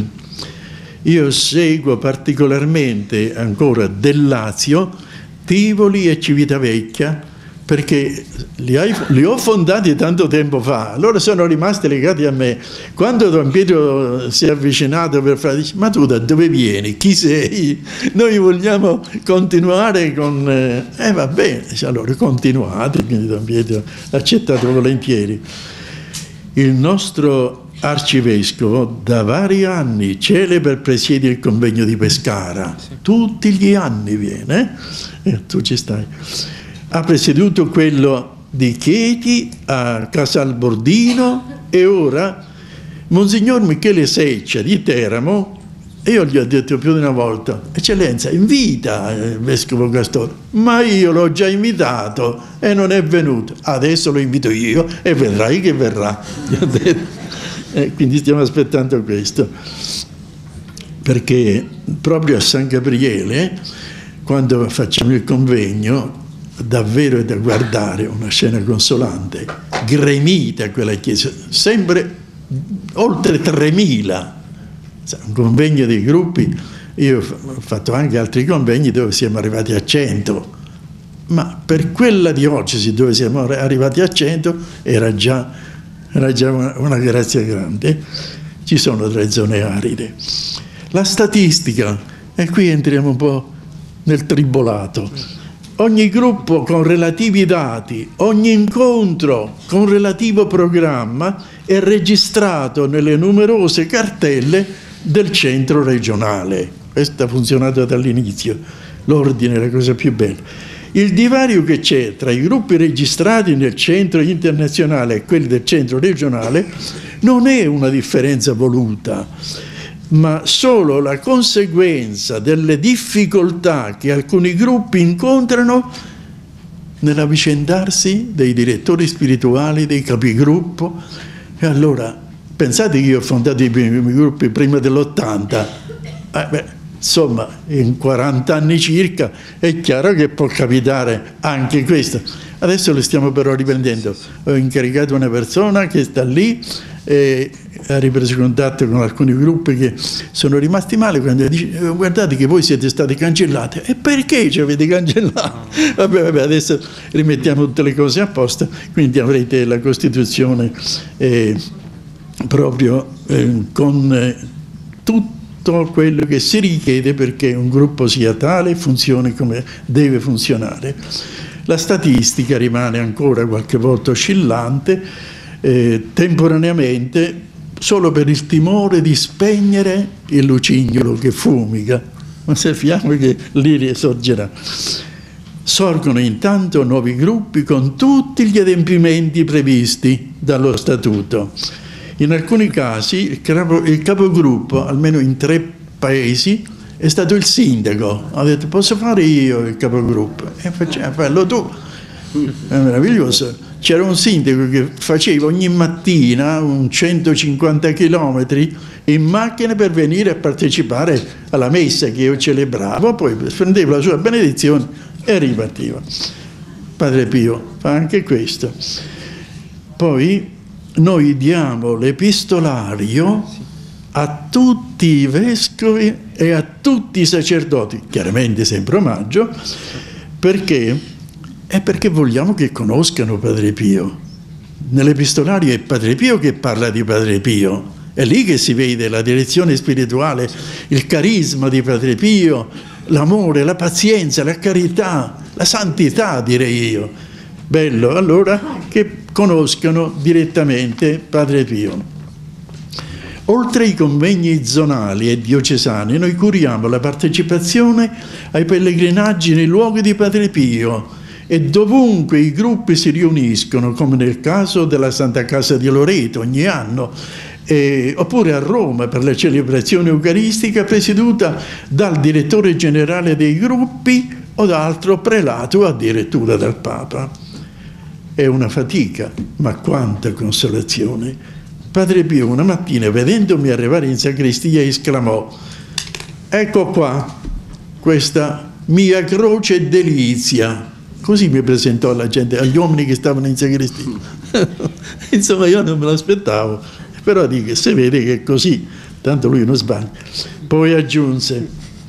io seguo particolarmente ancora del Lazio, Tivoli e Civitavecchia, perché li, hai, li ho fondati tanto tempo fa, allora sono rimasti legati a me. Quando Don Pietro si è avvicinato per fare, dice, ma tu da dove vieni? Chi sei? Noi vogliamo continuare con... Eh, eh va bene, allora continuate, quindi Don Pietro ha accettato volentieri. Il nostro arcivescovo da vari anni celebra e presiede il convegno di Pescara, sì. Tutti gli anni viene, eh, tu ci stai. Ha presieduto quello di Chieti a Casalbordino e ora Monsignor Michele Seccia di Teramo, e io gli ho detto più di una volta, Eccellenza, invita il Vescovo Castoro, ma io l'ho già invitato e non è venuto, adesso lo invito io e vedrai che verrà. Gli ho detto. E quindi stiamo aspettando questo, perché proprio a San Gabriele, quando facciamo il convegno, davvero è da guardare, una scena consolante, gremita quella chiesa, sempre oltre tremila, un convegno dei gruppi. Io ho fatto anche altri convegni dove siamo arrivati a cento, ma per quella diocesi dove siamo arrivati a cento era già, era già una, una grazia grande. Ci sono delle zone aride. La statistica, e qui entriamo un po' nel tribolato. Ogni gruppo con relativi dati, ogni incontro con relativo programma è registrato nelle numerose cartelle del centro regionale. Questo ha funzionato dall'inizio, l'ordine è la cosa più bella. Il divario che c'è tra i gruppi registrati nel centro internazionale e quelli del centro regionale non è una differenza voluta, ma solo la conseguenza delle difficoltà che alcuni gruppi incontrano nell'avvicendarsi dei direttori spirituali, dei capigruppo. E allora, pensate che io ho fondato i miei gruppi prima dell'ottanta, eh, beh, insomma, in quaranta anni circa, è chiaro che può capitare anche questo. Adesso lo stiamo però riprendendo. Ho incaricato una persona che sta lì e ha ripreso contatto con alcuni gruppi che sono rimasti male, quando dice guardate che voi siete stati cancellati. E perché ci avete cancellato? Vabbè, vabbè, adesso rimettiamo tutte le cose a posto, quindi avrete la Costituzione eh, proprio eh, con eh, tutto quello che si richiede perché un gruppo sia tale e funzioni come deve funzionare. La statistica rimane ancora qualche volta oscillante, eh, temporaneamente solo per il timore di spegnere il lucignolo che fumiga. Ma sappiamo che lì risorgerà. Sorgono intanto nuovi gruppi con tutti gli adempimenti previsti dallo Statuto. In alcuni casi il, capo, il capogruppo, almeno in tre paesi, è stato il sindaco. Ha detto: posso fare io il capogruppo? E faceva, fallo tu. È meraviglioso. C'era un sindaco che faceva ogni mattina un centocinquanta chilometri in macchina per venire a partecipare alla messa che io celebravo, poi prendeva la sua benedizione e ripartiva. Padre Pio fa anche questo. Poi noi diamo l'epistolario a tutti i vescovi e a tutti i sacerdoti, chiaramente sempre omaggio, perché è perché vogliamo che conoscano Padre Pio. Nell'epistolario è Padre Pio che parla di Padre Pio, è lì che si vede la direzione spirituale, il carisma di Padre Pio, l'amore, la pazienza, la carità, la santità, direi io. Bello, allora, che conoscano direttamente Padre Pio. Oltre ai convegni zonali e diocesani, noi curiamo la partecipazione ai pellegrinaggi nei luoghi di Padre Pio, e dovunque i gruppi si riuniscono, come nel caso della Santa Casa di Loreto ogni anno, eh, oppure a Roma per la celebrazione eucaristica presieduta dal direttore generale dei gruppi o da altro prelato, addirittura dal Papa. È una fatica, ma quanta consolazione. Padre Pio una mattina, vedendomi arrivare in sacrestia, esclamò: ecco qua questa mia croce delizia. Così mi presentò alla gente, agli uomini che stavano in sacrestia. Insomma, io non me l'aspettavo, però dico, si vede che è così, tanto lui non sbaglia. Poi aggiunse: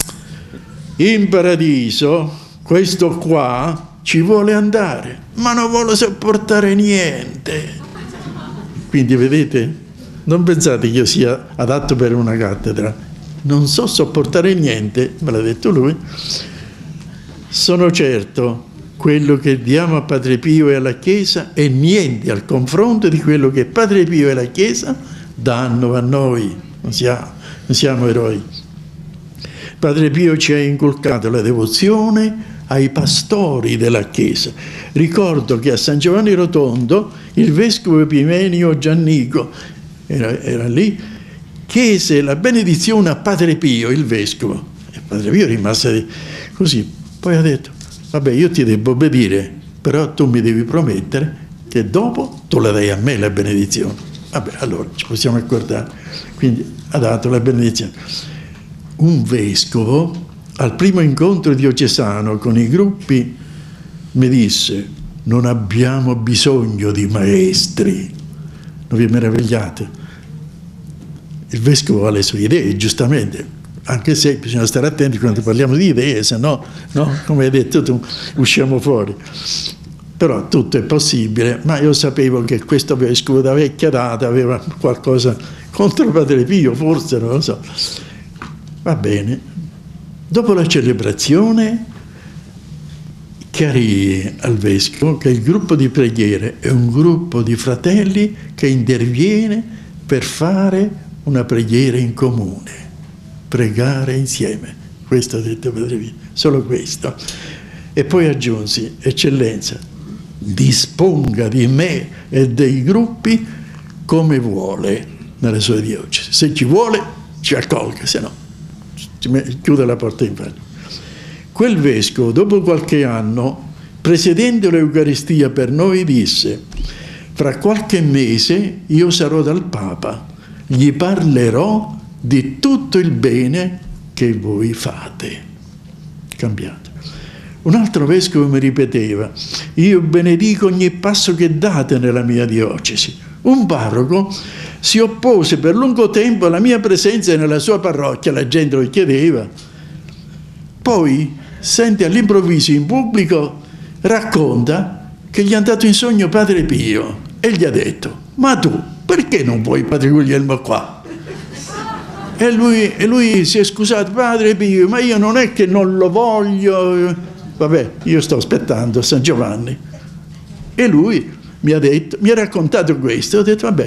in paradiso questo qua ci vuole andare, ma non vuole sopportare niente. Quindi vedete, non pensate che io sia adatto per una cattedra, non so sopportare niente, me l'ha detto lui. Sono certo, quello che diamo a Padre Pio e alla Chiesa è niente al confronto di quello che Padre Pio e la Chiesa danno a noi. Non siamo, non siamo eroi. Padre Pio ci ha inculcato la devozione ai pastori della Chiesa. Ricordo che a San Giovanni Rotondo il vescovo Epimenio Giannico era, era lì, chiese la benedizione a Padre Pio, il vescovo. E Padre Pio rimase così. Poi ha detto: vabbè, io ti devo obbedire, però tu mi devi promettere che dopo tu la dai a me la benedizione. Vabbè, allora ci possiamo accordare. Quindi ha dato la benedizione. Un vescovo, al primo incontro diocesano con i gruppi, mi disse: non abbiamo bisogno di maestri. Non vi meravigliate? Il vescovo ha le sue idee, giustamente. Anche se bisogna stare attenti quando parliamo di idee, se no, no, come hai detto tu, usciamo fuori. Però tutto è possibile, ma io sapevo che questo vescovo da vecchia data aveva qualcosa contro Padre Pio, forse, non lo so. Va bene. Dopo la celebrazione chiarì al vescovo che il gruppo di preghiere è un gruppo di fratelli che interviene per fare una preghiera in comune. Pregare insieme, questo ha detto Padre Pio, solo questo. E poi aggiunsi: eccellenza, disponga di me e dei gruppi come vuole nella sua diocesi. Se ci vuole ci accolga, se no chiude la porta in faccia. Quel vescovo, dopo qualche anno, presiedendo l'Eucaristia per noi, disse: fra qualche mese io sarò dal Papa, gli parlerò di tutto il bene che voi fate. Cambiato. Un altro vescovo mi ripeteva: io benedico ogni passo che date nella mia diocesi. Un parroco si oppose per lungo tempo alla mia presenza nella sua parrocchia, la gente lo chiedeva. Poi sente all'improvviso in pubblico, racconta che gli è andato in sogno Padre Pio e gli ha detto: ma tu perché non vuoi Padre Guglielmo qua? E lui, e lui si è scusato: Padre Pio, ma io non è che non lo voglio, vabbè, io sto aspettando San Giovanni. E lui mi ha detto, mi ha raccontato questo, ho detto: vabbè,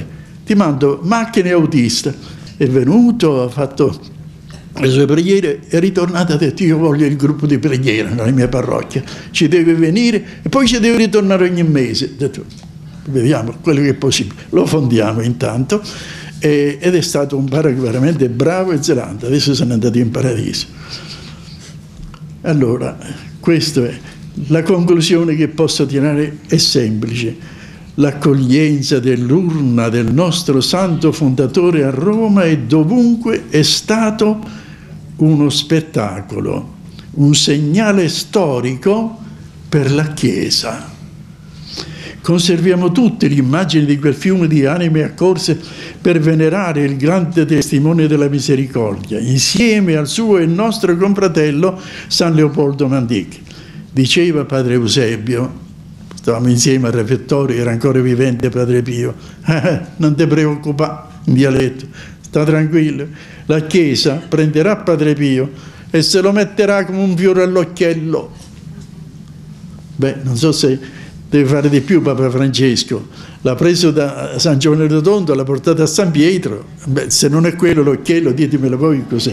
ti mando macchine autista. È venuto, ha fatto le sue preghiere, è ritornato e ha detto: io voglio il gruppo di preghiera nella mia parrocchia, ci deve venire e poi ci deve ritornare ogni mese. Ho detto: vediamo quello che è possibile, lo fondiamo intanto. E, ed è stato un parroco veramente bravo e zelante. Adesso sono andati in paradiso. Allora, questa è la conclusione che posso tirare, è semplice: l'accoglienza dell'urna del nostro santo fondatore a Roma e dovunque è stato uno spettacolo, un segnale storico per la Chiesa. Conserviamo tutte l'immagine di quel fiume di anime accorse per venerare il grande testimone della misericordia, insieme al suo e nostro confratello San Leopoldo Mandic. Diceva padre Eusebio, stavamo insieme al refettorio, era ancora vivente padre Pio: eh, non ti preoccupare, in dialetto, sta tranquillo, la Chiesa prenderà padre Pio e se lo metterà come un fiore all'occhiello. Beh, non so se deve fare di più Papa Francesco, l'ha preso da San Giovanni Rotondo, l'ha portato a San Pietro. Beh, se non è quello l'occhiello, ditemelo voi così.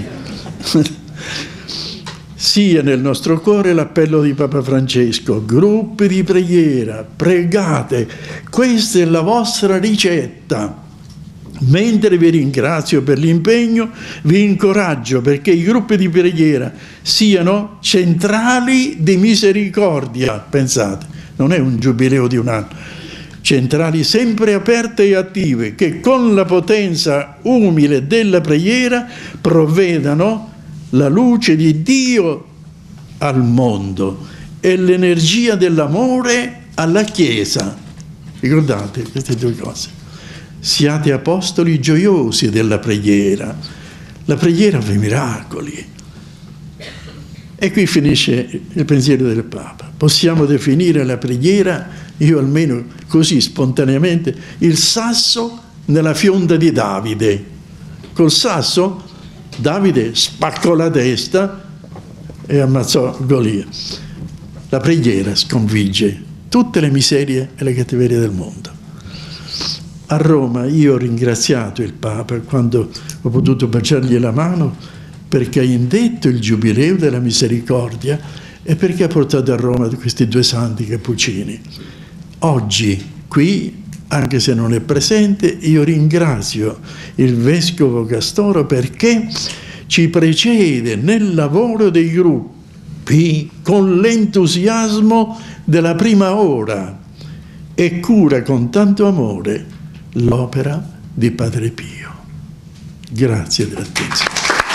Sia nel nostro cuore l'appello di Papa Francesco: gruppi di preghiera, pregate, questa è la vostra ricetta. Mentre vi ringrazio per l'impegno, vi incoraggio perché i gruppi di preghiera siano centrali di misericordia. Pensate, non è un giubileo di un anno, centrali sempre aperte e attive, che con la potenza umile della preghiera provvedano la luce di Dio al mondo e l'energia dell'amore alla Chiesa. Ricordate queste due cose. Siate apostoli gioiosi della preghiera. La preghiera fa i miracoli. E qui finisce il pensiero del Papa. Possiamo definire la preghiera, io almeno così spontaneamente, il sasso nella fionda di Davide. Col sasso Davide spaccò la testa e ammazzò Golia. La preghiera sconfigge tutte le miserie e le cattiverie del mondo. A Roma io ho ringraziato il Papa quando ho potuto baciargli la mano, perché ha indetto il Giubileo della Misericordia e perché ha portato a Roma questi due santi cappuccini. Oggi, qui, anche se non è presente, io ringrazio il Vescovo Castoro perché ci precede nel lavoro dei gruppi con l'entusiasmo della prima ora e cura con tanto amore l'opera di Padre Pio. Grazie dell'attenzione.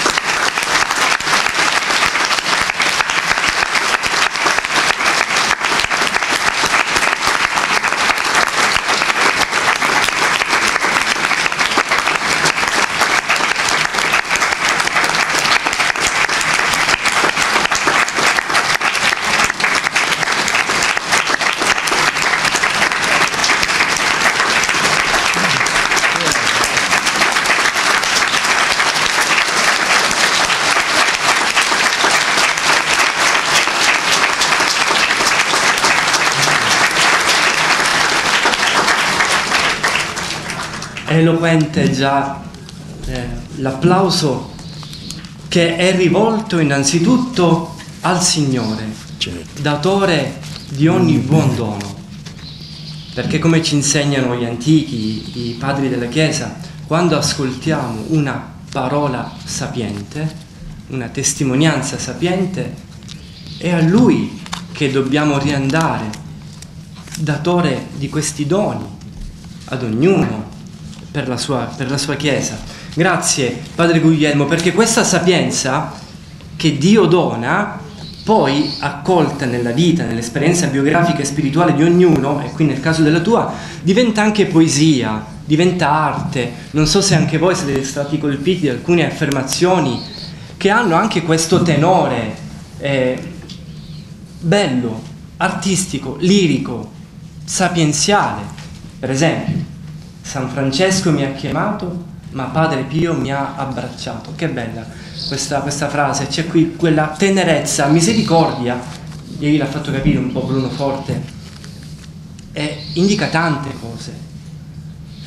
È eloquente già eh, l'applauso che è rivolto innanzitutto al Signore, Certo. datore di ogni buon dono, perché come ci insegnano gli antichi, i padri della Chiesa, quando ascoltiamo una parola sapiente, una testimonianza sapiente, è a Lui che dobbiamo riandare, datore di questi doni ad ognuno per la sua, per la sua Chiesa. Grazie Padre Guglielmo, perché questa sapienza che Dio dona, poi accolta nella vita, nell'esperienza biografica e spirituale di ognuno, e qui nel caso della tua, diventa anche poesia, diventa arte. Non so se anche voi siete stati colpiti da alcune affermazioni che hanno anche questo tenore eh, bello, artistico, lirico, sapienziale. Per esempio, San Francesco mi ha chiamato, ma Padre Pio mi ha abbracciato. Che bella questa, questa frase, c'è qui quella tenerezza, misericordia, ieri l'ha fatto capire un po' Bruno Forte, e indica tante cose.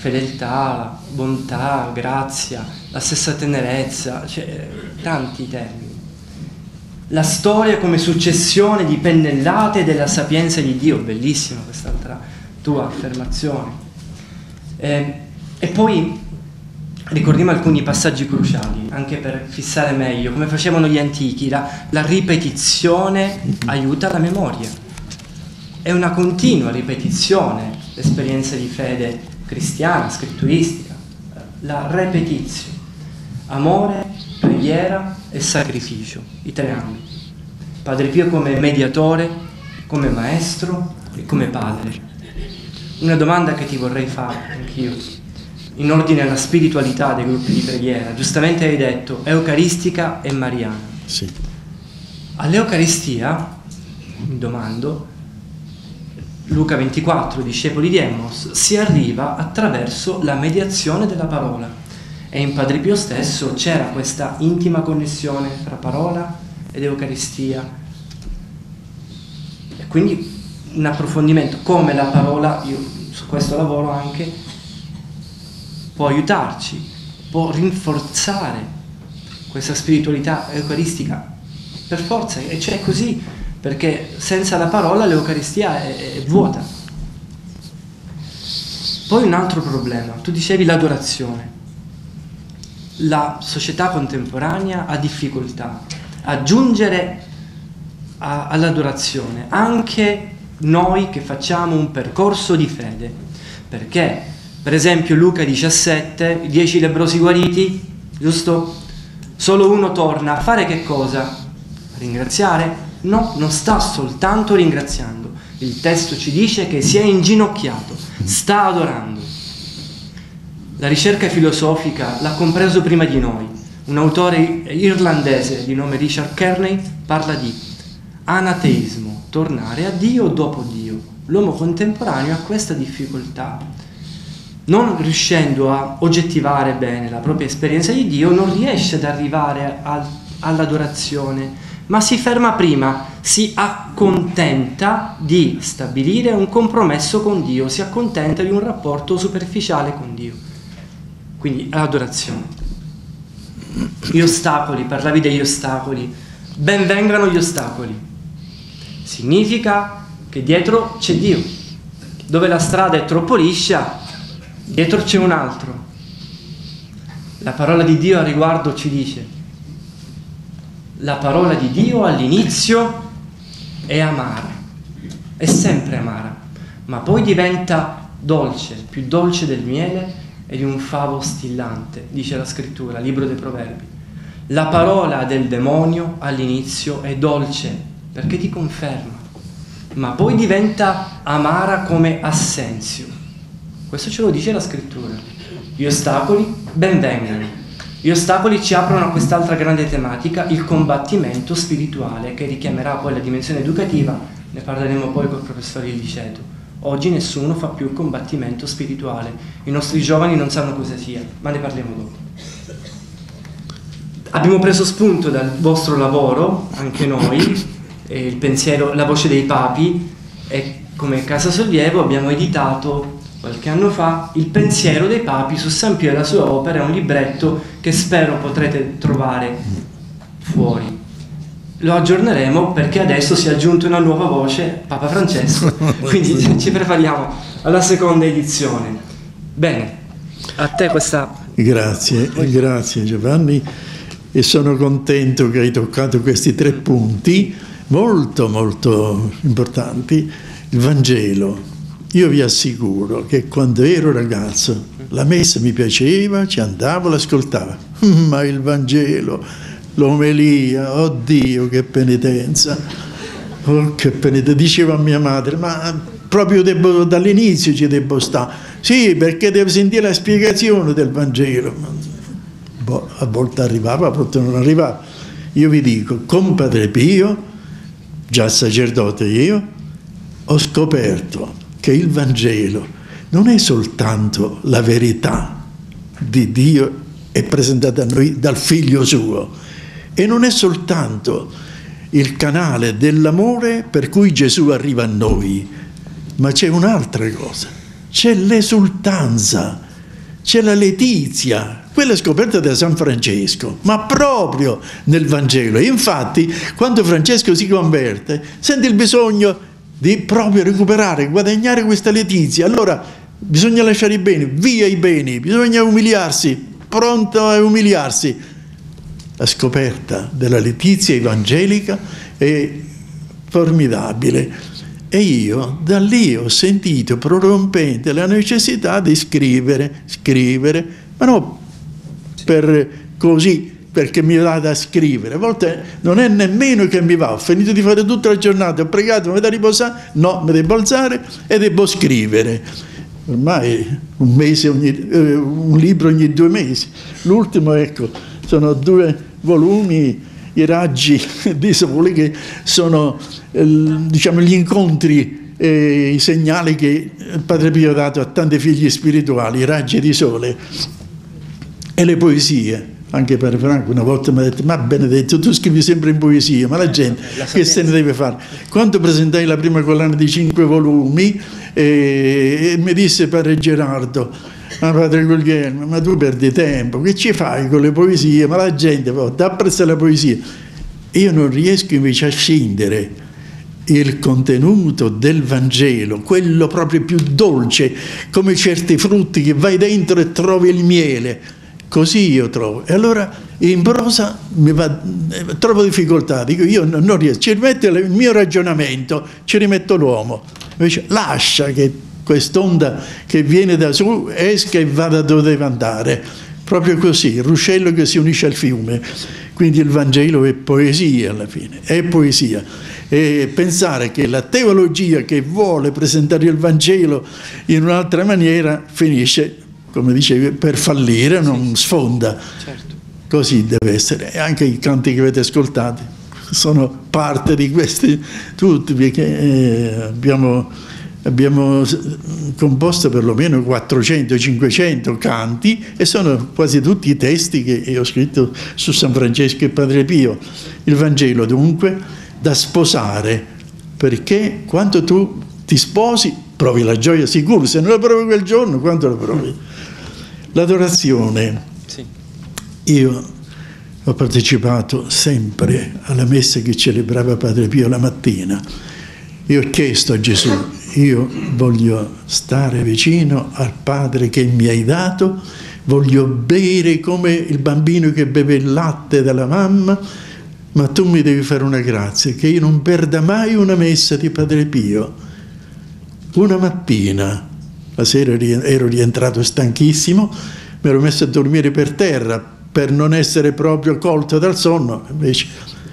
fedeltà, bontà, grazia, la stessa tenerezza, cioè tanti termini. La storia come successione di pennellate della sapienza di Dio, bellissima quest'altra tua affermazione. Eh, e poi ricordiamo alcuni passaggi cruciali, anche per fissare meglio, come facevano gli antichi, la, la ripetizione aiuta la memoria. È una continua ripetizione l'esperienza di fede cristiana, scritturistica, la repetizione, amore, preghiera e sacrificio, i tre ambiti. Padre Pio come mediatore, come maestro e come padre. Una domanda che ti vorrei fare anch'io, in ordine alla spiritualità dei gruppi di preghiera. Giustamente hai detto eucaristica e mariana. Sì. All'Eucaristia, mi domando, Luca ventiquattro, discepoli di Emmos, si arriva attraverso la mediazione della parola. E in Padre Pio stesso c'era questa intima connessione fra parola ed Eucaristia. E quindi un approfondimento, come la parola, io su questo lavoro anche, può aiutarci, può rinforzare questa spiritualità eucaristica. Per forza, e cioè così, perché senza la parola l'Eucaristia è, è vuota. Poi un altro problema, tu dicevi l'adorazione. La società contemporanea ha difficoltà a giungere a, all'adorazione, anche noi che facciamo un percorso di fede, perché per esempio Luca diciassette, i dieci lebbrosi guariti, giusto? Solo uno torna a fare che cosa? Ringraziare? No, non sta soltanto ringraziando, il testo ci dice che si è inginocchiato, sta adorando. La ricerca filosofica l'ha compreso prima di noi. Un autore irlandese di nome Richard Kearney parla di anateismo, tornare a Dio dopo Dio. L'uomo contemporaneo ha questa difficoltà. Non riuscendo a oggettivare bene la propria esperienza di Dio, non riesce ad arrivare al, all'adorazione, ma si ferma prima, si accontenta di stabilire un compromesso con Dio, si accontenta di un rapporto superficiale con Dio. Quindi l'adorazione. Gli ostacoli, parlavi degli ostacoli, ben vengano gli ostacoli. Significa che dietro c'è Dio. Dove la strada è troppo liscia, dietro c'è un altro. La parola di Dio a riguardo ci dice: la parola di Dio all'inizio è amara, è sempre amara, ma poi diventa dolce, più dolce del miele e di un favo stillante, dice la scrittura, libro dei Proverbi. La parola del demonio all'inizio è dolce perché ti conferma, ma poi diventa amara come assenzio. Questo ce lo dice la scrittura. Gli ostacoli ben vengano. Gli ostacoli ci aprono a quest'altra grande tematica, il combattimento spirituale, che richiamerà poi la dimensione educativa. Ne parleremo poi col professore Illiceto. Oggi nessuno fa più il combattimento spirituale. I nostri giovani non sanno cosa sia, ma ne parliamo dopo. Abbiamo preso spunto dal vostro lavoro, anche noi, eh, il pensiero, la voce dei papi, e come Casa Sollievo abbiamo editato qualche anno fa il pensiero dei papi su San Pio e la sua opera. È un libretto che spero potrete trovare fuori. Lo aggiorneremo perché adesso si è aggiunta una nuova voce, Papa Francesco, quindi ci prepariamo alla seconda edizione. Bene, a te questa... Grazie, grazie Giovanni, e sono contento che hai toccato questi tre punti molto molto importanti. Il Vangelo. Io vi assicuro che quando ero ragazzo la messa mi piaceva, ci andavo, l'ascoltavo, ma il Vangelo, l'omelia, oddio che penitenza, oh, che penitenza. Dicevo a mia madre, ma proprio devo, dall'inizio ci devo stare, sì, perché devo sentire la spiegazione del Vangelo. Boh, a volte arrivava, a volte non arrivava. Io vi dico, con Padre Pio, già sacerdote io, ho scoperto che il Vangelo non è soltanto la verità di Dio è presentata a noi dal Figlio suo, e non è soltanto il canale dell'amore per cui Gesù arriva a noi, ma c'è un'altra cosa, c'è l'esultanza c'è la letizia, quella scoperta da San Francesco, ma proprio nel Vangelo. E infatti, quando Francesco si converte, sente il bisogno di proprio recuperare, guadagnare questa letizia. Allora bisogna lasciare i beni, via i beni, bisogna umiliarsi, pronto a umiliarsi. La scoperta della letizia evangelica è formidabile. E io da lì ho sentito prorompente la necessità di scrivere, scrivere, ma non per così, perché mi va da scrivere. A volte non è nemmeno che mi va, ho finito di fare tutta la giornata, ho pregato, mi vado a riposare, no, mi devo alzare e devo scrivere. Ormai un mese, ogni, eh, un libro ogni due mesi. L'ultimo, ecco, sono due volumi, I raggi di sole, che sono eh, diciamo gli incontri e i segnali che Padre Pio ha dato a tanti figli spirituali, i raggi di sole. E le poesie, anche Padre Franco una volta mi ha detto: ma Benedetto, tu scrivi sempre in poesia, ma la gente la che se ne deve fare? Quando presentai la prima collana di cinque volumi e, e mi disse Padre Gerardo: ma Padre Guglielmo, ma tu perdi tempo, che ci fai con le poesie? Ma la gente oh, ti apprezza la poesia. Io non riesco invece a scindere il contenuto del Vangelo, quello proprio più dolce, come certi frutti che vai dentro e trovi il miele. Così io trovo. E allora in prosa mi va, trovo difficoltà, dico io non riesco, ci rimetto il mio ragionamento, ci rimetto l'uomo. Invece lascia che quest'onda che viene da su esca e vada dove deve andare. Proprio così, il ruscello che si unisce al fiume. Quindi il Vangelo è poesia alla fine, è poesia. E pensare che la teologia che vuole presentare il Vangelo in un'altra maniera finisce, come dicevi, per fallire, non sfonda. Certo. Così deve essere. E anche i canti che avete ascoltato sono parte di questi tutti, perché eh, abbiamo, abbiamo composto perlomeno quattrocento cinquecento canti e sono quasi tutti i testi che ho scritto su San Francesco e Padre Pio. Il Vangelo dunque da sposare, perché quando tu ti sposi provi la gioia sicuro, se non la provi quel giorno, quando la provi? L'adorazione. Sì. Io ho partecipato sempre alla messa che celebrava Padre Pio la mattina. Io ho chiesto a Gesù: io voglio stare vicino al Padre che mi hai dato, voglio bere come il bambino che beve il latte dalla mamma, ma tu mi devi fare una grazia, che io non perda mai una messa di Padre Pio. Una mattina, la sera ero rientrato stanchissimo, mi ero messo a dormire per terra per non essere proprio colto dal sonno. Invece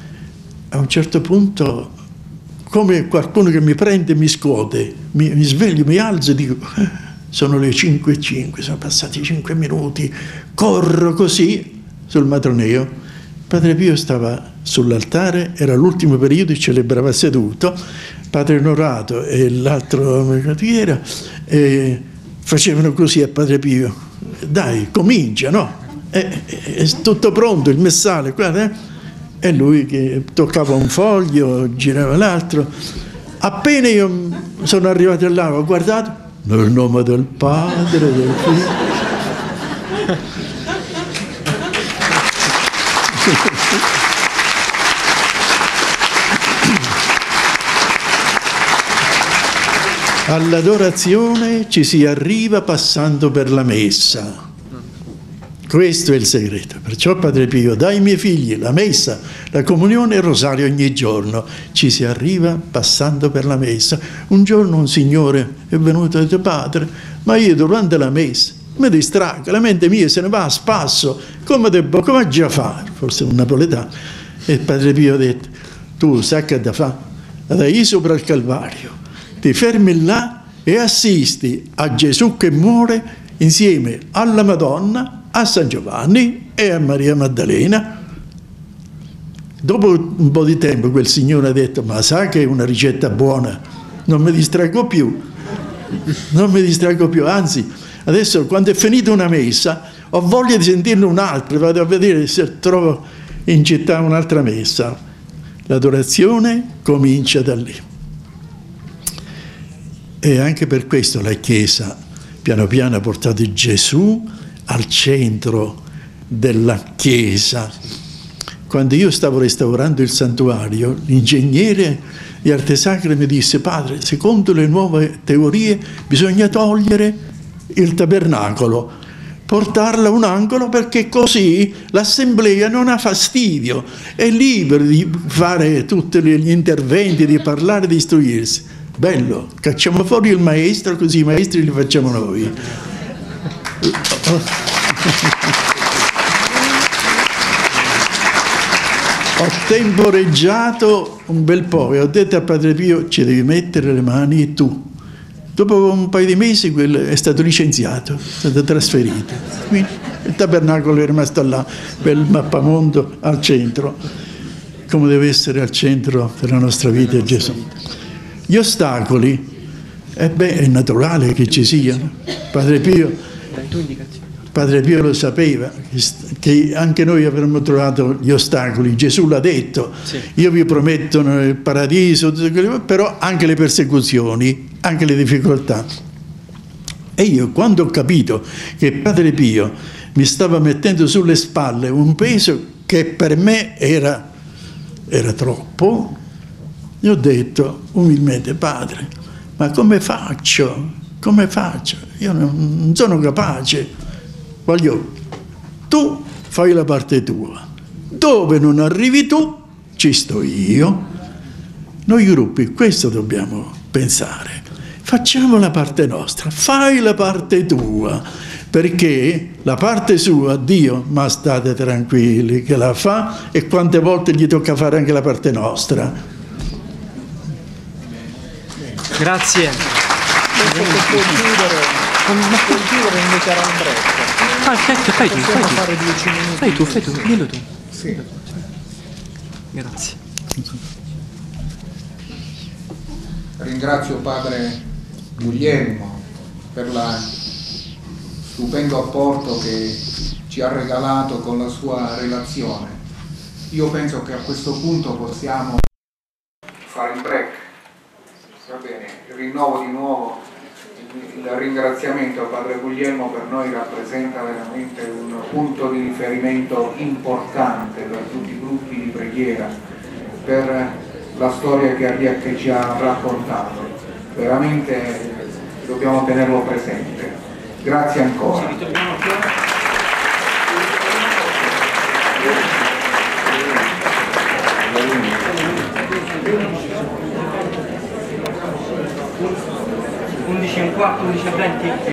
a un certo punto, come qualcuno che mi prende e mi scuote, mi, mi sveglio, mi alzo e dico: sono le cinque e cinque, sono passati cinque minuti, corro così sul matroneo. Padre Pio stava sull'altare, era l'ultimo periodo, celebrava seduto, Padre Onorato e l'altro mercatiera eh, facevano così a Padre Pio: dai, comincia, no? È, è, è tutto pronto, il messale, guarda, eh? E lui che toccava un foglio, girava l'altro. Appena io sono arrivato là, ho guardato: nel nome del Padre, del Figlio. All'adorazione ci si arriva passando per la messa. Questo è il segreto. Perciò Padre Pio dà ai miei figli la messa, la comunione e il rosario ogni giorno. Ci si arriva passando per la messa. Un giorno un signore è venuto e ha detto: padre, ma io durante la messa mi distraggo, la mente mia se ne va a spasso, come devo, come già fare? Forse un napoletano. E Padre Pio ha detto: tu sai che da fare? Dai sopra il Calvario, ti fermi là e assisti a Gesù che muore insieme alla Madonna, a San Giovanni e a Maria Maddalena. Dopo un po' di tempo quel signore ha detto: ma sai che è una ricetta buona, non mi distraggo più, non mi distraggo più, anzi adesso quando è finita una messa ho voglia di sentirne un'altra, vado a vedere se trovo in città un'altra messa. L'adorazione comincia da lì. E anche per questo la Chiesa piano piano ha portato Gesù al centro della Chiesa. Quando io stavo restaurando il santuario, l'ingegnere di arte sacra mi disse: padre, secondo le nuove teorie bisogna togliere il tabernacolo, portarla a un angolo, perché così l'assemblea non ha fastidio, è libero di fare tutti gli interventi, di parlare, di istruirsi. Bello, cacciamo fuori il maestro, così i maestri li facciamo noi. Ho temporeggiato un bel po' e ho detto a Padre Pio: ci devi mettere le mani tu. Dopo un paio di mesi quello è stato licenziato, è stato trasferito. Quindi il tabernacolo è rimasto là, quel mappamondo al centro, come deve essere al centro della nostra vita Gesù. Gli ostacoli, eh beh, è naturale che ci siano. Padre Pio, Padre Pio lo sapeva, che anche noi avremmo trovato gli ostacoli. Gesù l'ha detto, sì. Io vi prometto il paradiso, però anche le persecuzioni, anche le difficoltà. E io, quando ho capito che Padre Pio mi stava mettendo sulle spalle un peso che per me era, era troppo, gli ho detto umilmente: padre, ma come faccio? Come faccio? Io non, non sono capace. Voglio, tu fai la parte tua. Dove non arrivi tu, ci sto io. Noi gruppi questo dobbiamo pensare. Facciamo la parte nostra, fai la parte tua, perché la parte sua Dio, ma state tranquilli, che la fa, e quante volte gli tocca fare anche la parte nostra. Grazie. Non può chiudere, non può chiudere invece a un break. Ah, aspetta, fai tu, fai tu. Fare dieci minuti. Fai tu, fai tu, dillo tu. Sì. Grazie. Ringrazio Padre Guglielmo per la stupendo apporto che ci ha regalato con la sua relazione. Io penso che a questo punto possiamo fare il break. Va bene, rinnovo di nuovo il ringraziamento a Padre Guglielmo. Per noi rappresenta veramente un punto di riferimento importante per tutti i gruppi di preghiera, per la storia che, che ci ha raccontato. Veramente dobbiamo tenerlo presente. Grazie ancora. undici e un quarto, undici e venti.